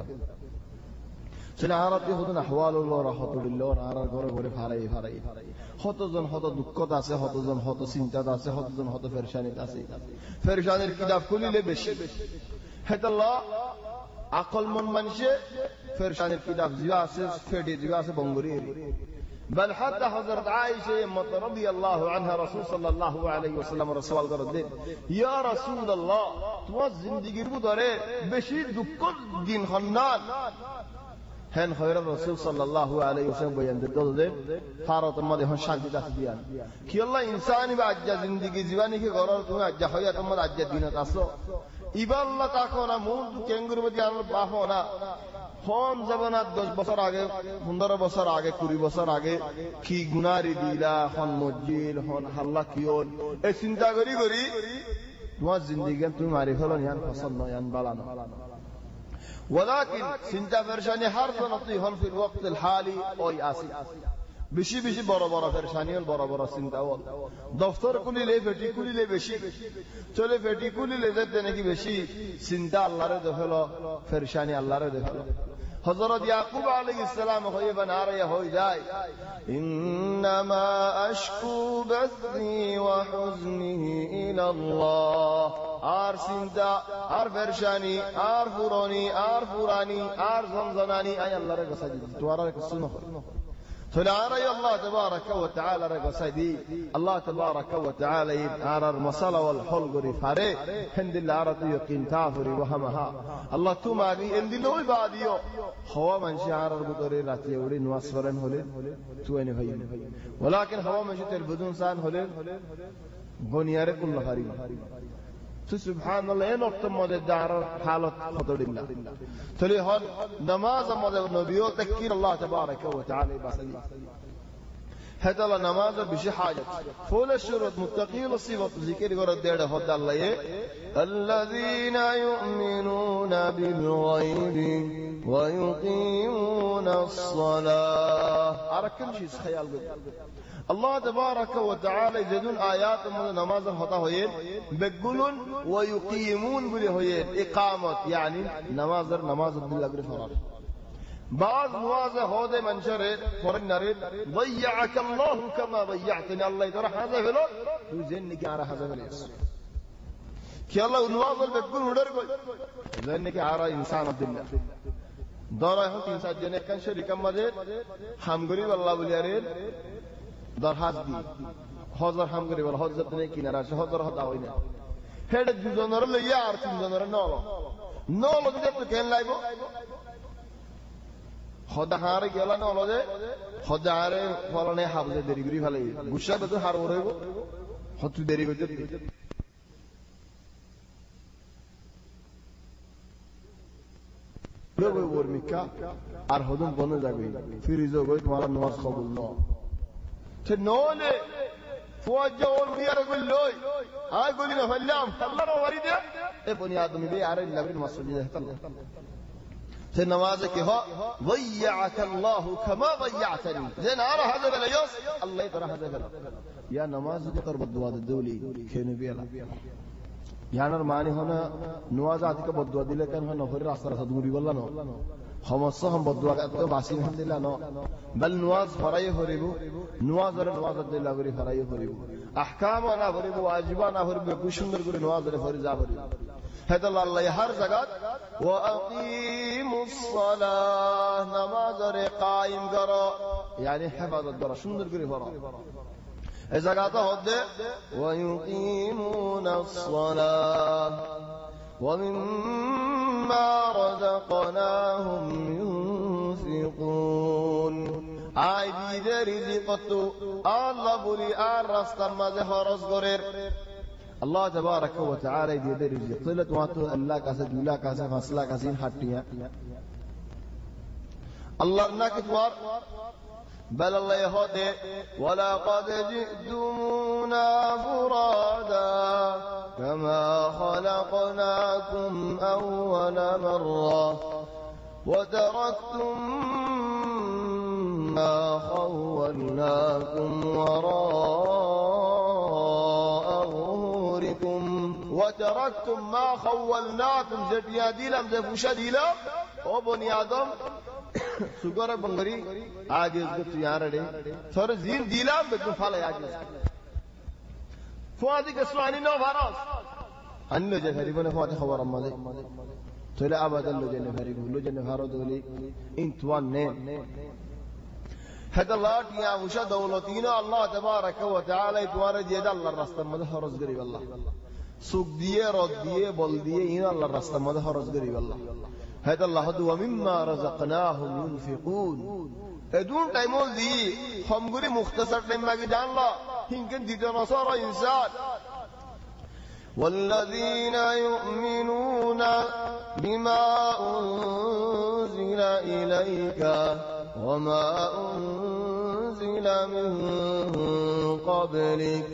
[SPEAKER 2] সেটা আরতে হতুন আহওয়ালুল্লাহ রাহমাতুল্লাহ আর ঘরে ঘরে ফারাই ফারাই কতজন কত দুঃখত আছে কতজন কত চিন্তাত আছে কতজন কত পেরেশানিত আছে। পেরেশানির কিতাব খুলিলে বেশি হেতাল্লাহ আকল মন মানুষে পেরেশানির কিতাব জিয়া আছে ফেডি জিয়া আছে বঙ্গরি। بل حتى حضرت عائشة رضي الله عنها رسول صلى الله عليه وسلم رسول قرد يا رسول الله تو زندگی رو داره بشی دکھ دین خنان هن خير الرسول صلى الله عليه وسلم بيان دل فارط الماضي هن شانتي تسبيان كي الله إنساني بعجّ زندگی زیوانی کی قرار تمہیں عجّ حیات امت عجّ دینت اصلو ইবা আল্লাহ তাকোনা মূল কেঙ্গুর মধ্যে আল্লাহ বাহনা হন জবানাত দশ বছর আগে পনেরো বছর আগে কুড়ি বছর আগে কি গুনারি দিলা হন মসজিদ হন হাল্লা কিয়ন এই চিন্তা করি করি তোমার জিন্দিগি তুমি মারি ফেলো ইয়ান পছন্দ ইয়ান বালানো ولكن চিন্তা পেরেশানি হার জনতি হল ফিল ওয়াক্তিল হালি ওই আসি বেশি বেশি বড় বড় পেরেশানি হল বড় বড় চিন্তা হল দফতর খুলিলে ফেটি খুলিলে বেশি চলে ফেটি খুলিলে যেতে নাকি বেশি চিন্তা আল্লাহরে দেখলো পেরেশানি আল্লাহরে দেখলো। হযরত ইয়াকুব আলাইহিস সালাম হয়ে বানারে হয়ে যায় ইন্নামা আশকু বাথি ওয়া হুজনি ইলা আল্লাহ আর চিন্তা আর পেরেশানি আর পুরানি আর পুরানি আর জনজনানি আয় আল্লাহরে কাছে দিই তোরা কিছু না فنعرى الله تبارك وتعالى رقصدي الله تبارك وتعالى يرى المصالة والحلق رفاره هند الله عرض يقين تافري وهمها الله تماغي اند لو بعديو هو من شعر البطوري راتي ولين واسفرن هولين توين هين ولكن هو من شتر بدون سان هولين بنيار كل خريب سبحان الله ايه نقطة مدى دار حالة خطر الله تلي هون نماز مدى النبيو تذكير الله تبارك وتعالى بسلي هذا النماز بشي حاجة فول الشروط متقين الصفة ذكر قرد دير هدى الله الذين يؤمنون بالغيب ويقيمون الصلاة على كل شيء خيال قد الله تبارك وتعالى يجدون آيات من نماز هتا هوين بقولون ويقيمون بلي هوين إقامة يعني نماز نماز بالله فرار بعض نماز هذا منشر فرن نريد ضيعك الله كما ضيعتني الله ترى هذا فلو يزنك على هذا فليس كي الله نماز بقول ودر قول يزنك على إنسان عبد الله دارا هم إنسان جنة كان شريك مجد حمغري والله بليارين দরখাস্ত দি হজর হাম করে বল হজরত নেই কিনারা আছে হজর হতা হই না হেড দুজনের লইয়া আর তিনজনের নল নল যদি তো কেন লাইবো হদা হারে গেল নল যে হদা হারে ফলনে হাবজে দেরি করি ফেলে গুসা তো হার হইব হতু দেরি করতে লগে ওরমিকা আর হদম বনে যাবে ফিরিজো গই তোমার নামাজ কবুল ন تنولي فوجه والميار يقول لوي هاي يقول لنا فلام الله وريده ابن آدم بي عرج لابن مسجد الله تنوازك هو ضيعك الله كما ضيعتني زين أرى هذا بلا يوس الله يترى هذا بلا يا نماز قرب الدواد الدولي كينو بيلا ইয়ানোর মানে হনা নওয়াজ আদিকে বদুয়া দিলে কেন হয় নফরি রাস্তা রাস্তা দূরি বললা ন সমস্যা হম বদুয়া তো বাসি হন দিলা ন বল নওয়াজ ফরাই হরিব নওয়াজ আর নওয়াজ দিলা করি ফরাই হরিব আহকাম না হরিব ওয়াজিবা না হরিব কি সুন্দর করে নওয়াজ রে ফরিজা হরিব হেদাল আল্লাহ হর জায়গা ওয়া আকিমুস সালাহ নামাজ রে কায়েম করো yani হেফাজত করো সুন্দর করে পড়ো এই জায়গাটা হচ্ছে ওয়া ইউকিমুনাস সালাহ ওয়া মিম্মা রাযাকনাহুম ইউনফিকুন আই বিদের রিজিকত আল্লাহ বলি আর রাস্তার মাঝে খরচ করে আল্লাহ তাবারাকা ওয়া তাআলা বিদের রিজিক তাহলে তোমার তো আল্লাহ কাছে দুলা কাছে ফাসলা কাছে হাটিয়া আল্লাহ না কি তোমার بل الله يهدي ولقد جئتمونا فرادا كما خلقناكم أول مرة وتركتم ما خولناكم وراء ظهوركم وتركتم ما خولناكم جبيا ديلم زفوشا ديلا وبني آدم سوگره بنگری عاجز گفت یارده سر زین دیلام بدون فاله عاجز فوادی کسوانی نو فراس انو جه فریبونه فوادی خبر اماده توله آباد لو جه نفریبو لو جه نفارو دولی این توان نیم هذا الله تيا وشا دولتينا الله تبارك وتعالى تواره جه الله الرسول مده خرج قريب الله سوق دیه رد دیه بل دیه این الله الرسول مده خرج قريب الله هذا الله هو مما رزقناهم ينفقون ادون টাইমল দি همگوری مختصر টাইম মাগি জানলা হিংকেন দিতে নসরা ইনসান والذين يؤمنون بما أنزل إليك وما أنزل من قبلك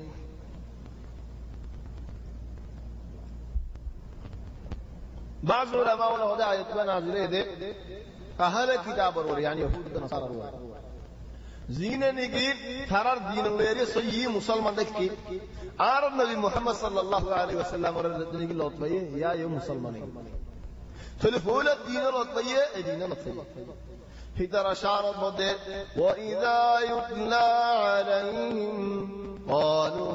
[SPEAKER 2] بعض علماء الهدى آياتنا نازله ده أهل كتاب اور يعني يهود النصارى اور زين نگیر تھرار دین ویری صحیح مسلمان دکی آر نبی محمد صلی اللہ علیہ وسلم اور دین کی لطفیه یا یہ مسلمانی تلفول الدين لطفیه دین لطفیه هدر اشارت مده واذا يتلى عليهم قالوا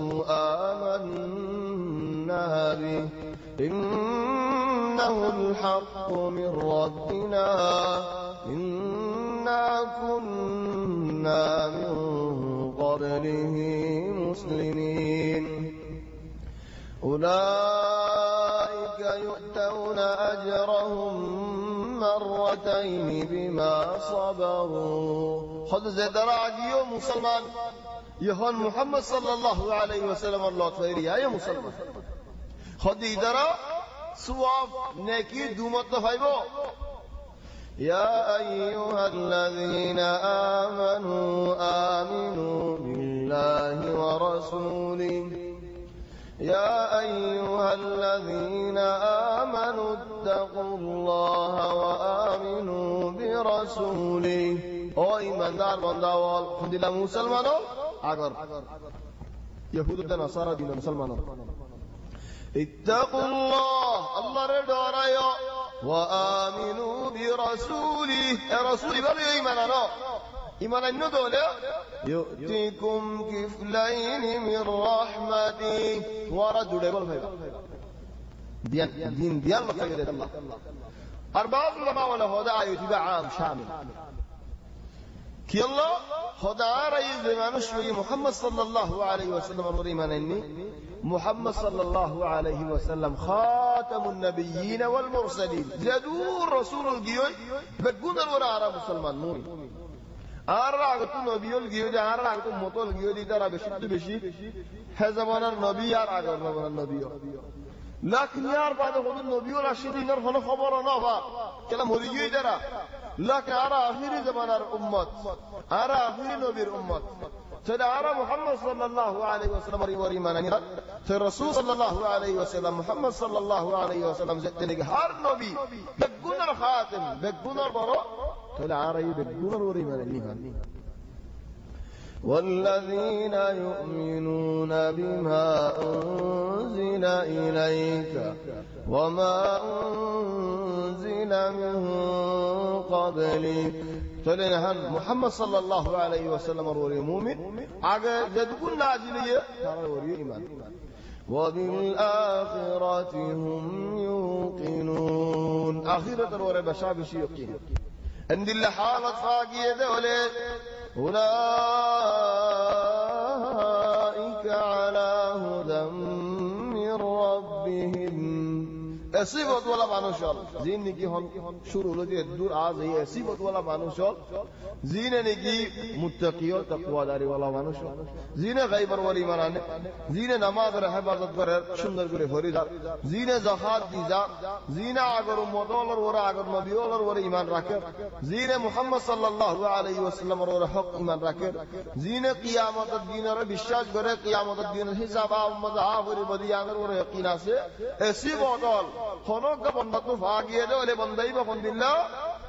[SPEAKER 2] آمنا به إنه الحق من ربنا إنا كنا من قبله مسلمين أولئك يؤتون أجرهم مرتين بما صبروا خذ زيد راجي مسلمان يهون محمد صلى الله عليه وسلم الله تفيري يا مسلمان خذ إدرا سواف نكي دومت فايبو يا أيها الذين آمنوا آمنوا بالله ورسوله يا أيها الذين آمنوا اتقوا الله وآمنوا برسوله او ایمان دار بنداوال خود الله مسلمانو اگر يهود النصارى دين مسلمانو اتقوا الله الله ردورايا وآمنوا برسوله يا رسولي بل إيماننا إيماننا دولا يؤتيكم كفلين من رحمته ورد بل فيبا دين دين دين الله الله أربعة علماء ولا هدى يتبع عام شامل كي الله هدى رئيس زمانش محمد صلى الله عليه وسلم وريمانني محمد صلى الله عليه وسلم خاتم النبيين والمرسلين جدور رسول الجيوي بتقول الورا عرب مسلمان نور أرى قلت نبي الجيوي أرى قلت مطول الجيوي ترى بشد بشي هزمان النبي أرى قلت النبي لكن يار بعد خود النبي والعشرين ينر هنا خبر نافع كلام هريجي ترى لكن أرى آخر زمان الأمة أرى آخر نبي الأمة تدعى محمد صلى الله عليه وسلم وريمانني الرسول صلى الله عليه وسلم محمد صلى الله عليه وسلم زتني هر نبي بقول الخاتم بقول البراء تدعى رأي بقول وريمانني والذين يؤمنون بما أنزل إليك وما أنزل من قبلك تلين محمد صلى الله عليه وسلم روري مؤمن آگے جدكن نازلية روري إيمان وبالآخرة هم يوقنون آخرة روري بشابش يقين عند الله حالة فاقية دولة أولئك على هدى من ربهم صفت والا মানুষ যিনি নাকি শুরু হলো যে দূর আজ এই صفت والا মানুষ যিনি নাকি মুত্তাকি ও তাকওয়াদারি ওয়ালা মানুষ যিনি গায়বের ওয়ালি ঈমান আনে যিনি নামাজের হেফাজত করে সুন্দর করে ফরিদার যিনি যাকাত দিজা যিনি আগর উম্মত ওয়ালার ওরা আগর নবী ওয়ালার ওরা ঈমান রাখে যিনি মুহাম্মদ সাল্লাল্লাহু আলাইহি ওয়াসাল্লামের ওরা হক ঈমান রাখে যিনি কিয়ামতের দিনের বিশ্বাস করে কিয়ামতের দিনের হিসাব উম্মত আখরি বদিয়ানের ওরা ইয়াকিন আছে এই صفত خنوك بندتو فاقية دولي بندائي بخند الله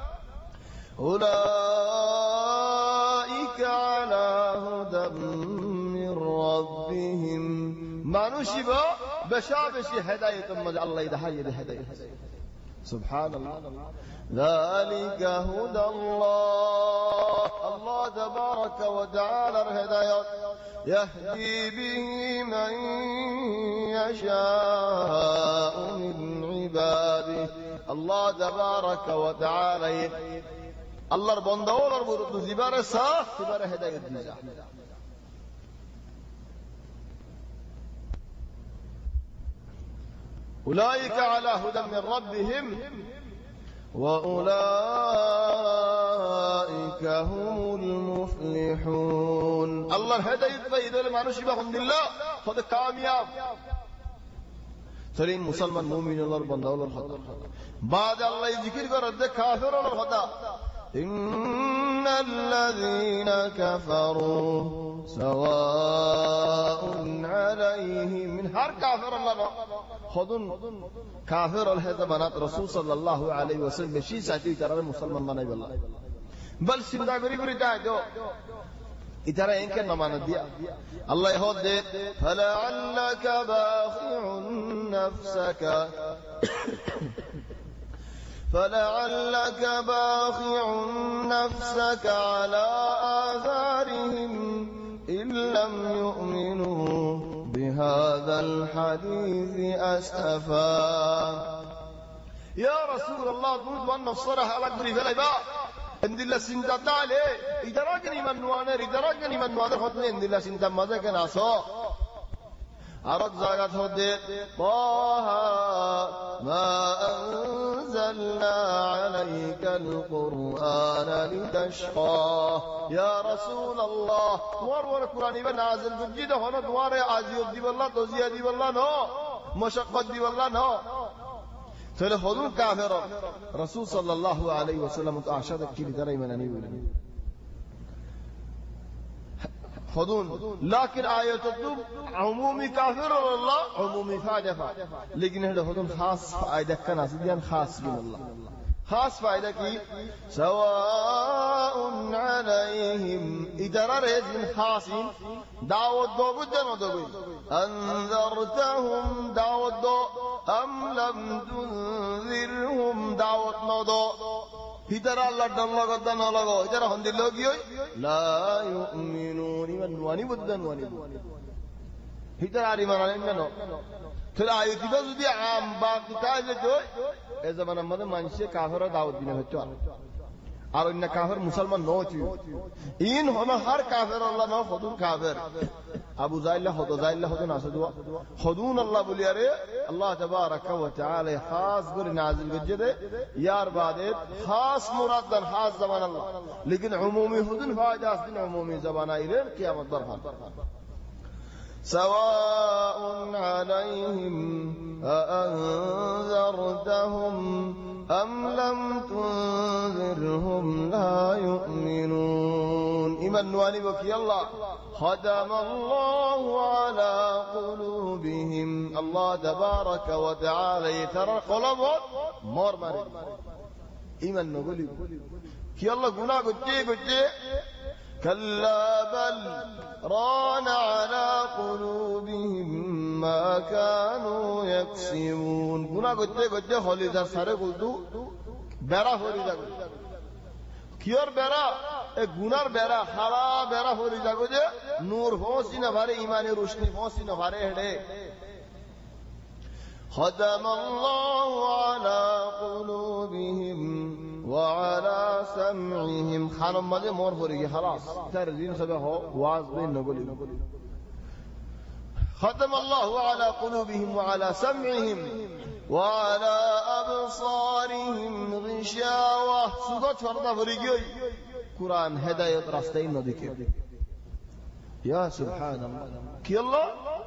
[SPEAKER 2] أولئك على هدى من ربهم ما نشبه بشابشي هداية مجال الله يدحي هداية سبحان الله ذلك هدى الله الله تبارك وتعالى الهداية يهدي به من يشاء من عباده الله تبارك وتعالى الله بنده اور برد زبار صاح زبار هداية ديزا أولئك على هدى من ربهم وأولئك هم المفلحون الله هداية فإذا لما نشبه عند الله هذا كامياب سليم مسلمان مؤمن الله بنده الله خطأ بعد الله ذكر قرد كافر الله خطأ إن الذين كفروا سواء عليهم من هر كافر الله خذون كافر الهذا بنات رسول صلى الله عليه وسلم بشي ساتي ترى مسلمان بناي بالله بل سيدا غري غري دايدو إترى إنك نمان ديا الله يهود فلعلك باخع نفسك فلعلك باخع نفسك على آثارهم إن لم يؤمنوا بهذا الحديث أسفا يا رسول الله تريد أن نصرها على قبري فلا عند الله سنتا عليه إدراكني من نوانر إدراكني من نوانر خطني عند الله سنتا ماذا كان عصا عرض زاغت هدي طه ما أنزلنا عليك القرآن لتشقى يا رسول الله دوار ور قرآن نازل بجد هنا دوار عزيز دي والله توزيع دي والله نو مشقت دي والله نو فله حضور كافر رسول صلى الله عليه وسلم أعشادك كيلي ترى من أني ولي حضون لكن آية الدب عمومي كافر الله عمومي فاجفة لكن هذا حضون خاص فائدة كان أصديان خاص من الله خاص فائدة كي سواء عليهم إدرار من خاصين دعوة دو بدن ودوي أنذرتهم دعوة دو أم لم تنذرهم دعوة نودو هيتر الله دم لغو دم لغو هيتر هندي لغيو لا يؤمنون من واني بدن واني هيتر آري مانا نمنو ترى آيوتي بزو دي عام باق تاجة جوي إذا من أمد منشي كافر دعوت دينا بچو আর অন্য কাফের মুসলমান নয় ইন হন হর কাফের আল্লাহ না হদুন কাফের আবু জাইল্লা হদ জাইল্লা হদুন আসদু হদুন আল্লাহ বলিয়ারে আল্লাহ তাবারাকা ওয়া তাআলা খাস করে নাজিল গজদে ইয়ার বাদে খাস মুরাদান খাস জবান আল্লাহ লেকিন উমুমি হদুন ফায়দা আসদিন উমুমি জবান আইরে কিয়ামত বরহান سواء عليهم أأنذرتهم أم لم تنذرهم لا يؤمنون إيمان نواني بكي الله ختم الله على قلوبهم الله تبارك وتعالى ترى قلبهم مر مرد إيمان نقول كي الله قنا قلت قلت كلا بل ران على قلوبهم ما كانوا يكسبون গুনাহ করতে করতে হলিদার সারে বলতো বেড়া হরি যাগো কিয়র বেড়া এ গুনার বেড়া হারা বেড়া হরি যাগো যে নূর হোসি না ভারে ইমানের রোশনি হোসি না ভারে হেডে ختم الله على قلوبهم وعلى سمعهم خانم ماذا مور فريق خلاص تردين سبه واز بين نقول ختم الله على قلوبهم وعلى سمعهم وعلى أبصارهم غشاوة سودات فردا فريق قرآن هداية راستين نديك يا سبحان الله كي الله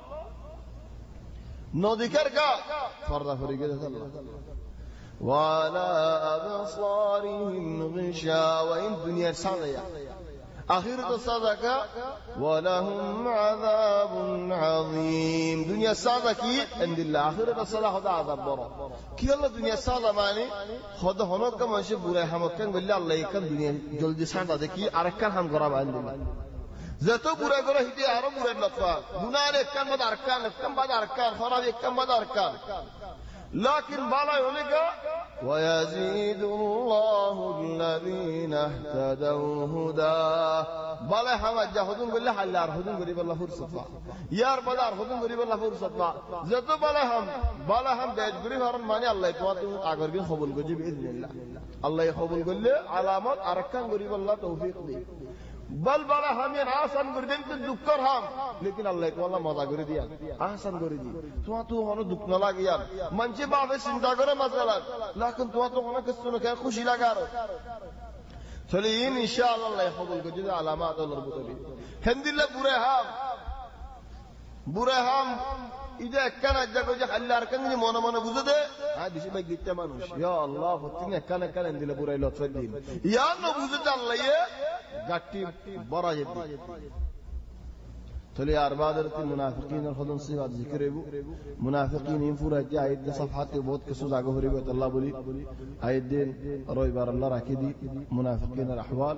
[SPEAKER 2] نذكر کا فرض فريق الله وعلى أبصارهم غشاوة وإن دنيا صادية آخرة صادقة ولهم عذاب عظيم دنيا صادقة عند الله آخرة صادقة هذا عذاب برا كي الله دنيا صادقة معني هذا هناك كم شيء برا هم كان بالله الله يكن دنيا جلد صادقة كي أركان هم قراب عند الله زتو برا قرا هدي عرب برا لطفا بناء كم بعد أركان كم بعد أركان خراب كم بعد أركان لكن بالا يقولك ويزيد الله الذين اهتدوا هدى بالا هم جهودون بالله حلار هدون قريب الله فرصة يار بدار هدون قريب الله فرصة زتو بالا هم بالا هم بيج قريب هرن ماني الله يتواتو أقربين خبول قجيب بإذن الله الله يخبول قل علامات أركان قريب الله توفيق دي بل بلا هم آسان করে দেন তো দুঃখর হাম लेकिन আল্লাহ কোলা মজা করে দিয়া আহসান করে দি তোমা তো হনো দুঃখ না লাগিয়া মনচে বাবে চিন্তা করে মজা লাগ लेकिन তোমা তো হনো কিছু না খুশি লাগার চলে ইনশাআল্লাহ আল্লাহ কবুল করে যদি আলামাত আল্লাহর বদলি হামদুলিল্লাহ বুরে হাম বুরে হাম ইদা কানা জাগো যে আল্লাহর কাছে মনে মনে বুঝে দে আ দিছি ভাই গিটটা মানুষ ইয়া আল্লাহ ফতিনে কানা কানা দিলে বুরে লতফ দিন ইয়া না বুঝে আল্লাহ গাটি বড় যেতে تلي أربعة المنافقين الخدم صفات ذكر أبو منافقين ينفر هذه آيات صفحات بود كسوز عقوه ربيت الله بولي آيات دين روي بار الله راكدي منافقين الأحوال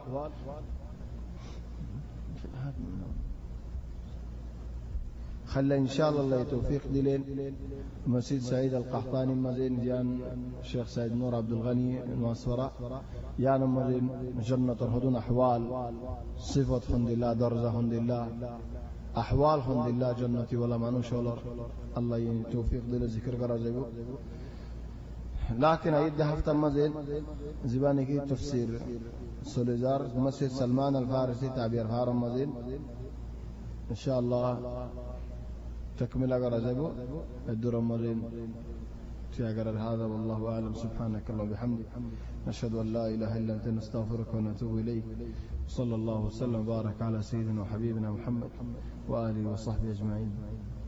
[SPEAKER 2] خلى إن شاء الله الله توفيق دلين مسجد سعيد القحطاني مزين ديان الشيخ سعيد نور عبد الغني المصورة يعني مزين جنة الهدون أحوال صفة حمد الله درجة حمد الله أحوال حمد الله جنة ولا مانوش ولا الله توفيق دل ذكر كرازيبو لكن أيد هفت مزين زباني كي تفسير سوليزار مسجد سلمان الفارسي تعبير هارم مزين إن شاء الله تكمل غرزبو الدور مرين في غرر هذا والله أعلم سبحانك اللهم وبحمدك نشهد أن لا إله إلا أنت نستغفرك ونتوب إليك صلى الله وسلم وبارك على سيدنا وحبيبنا محمد وآله وصحبه أجمعين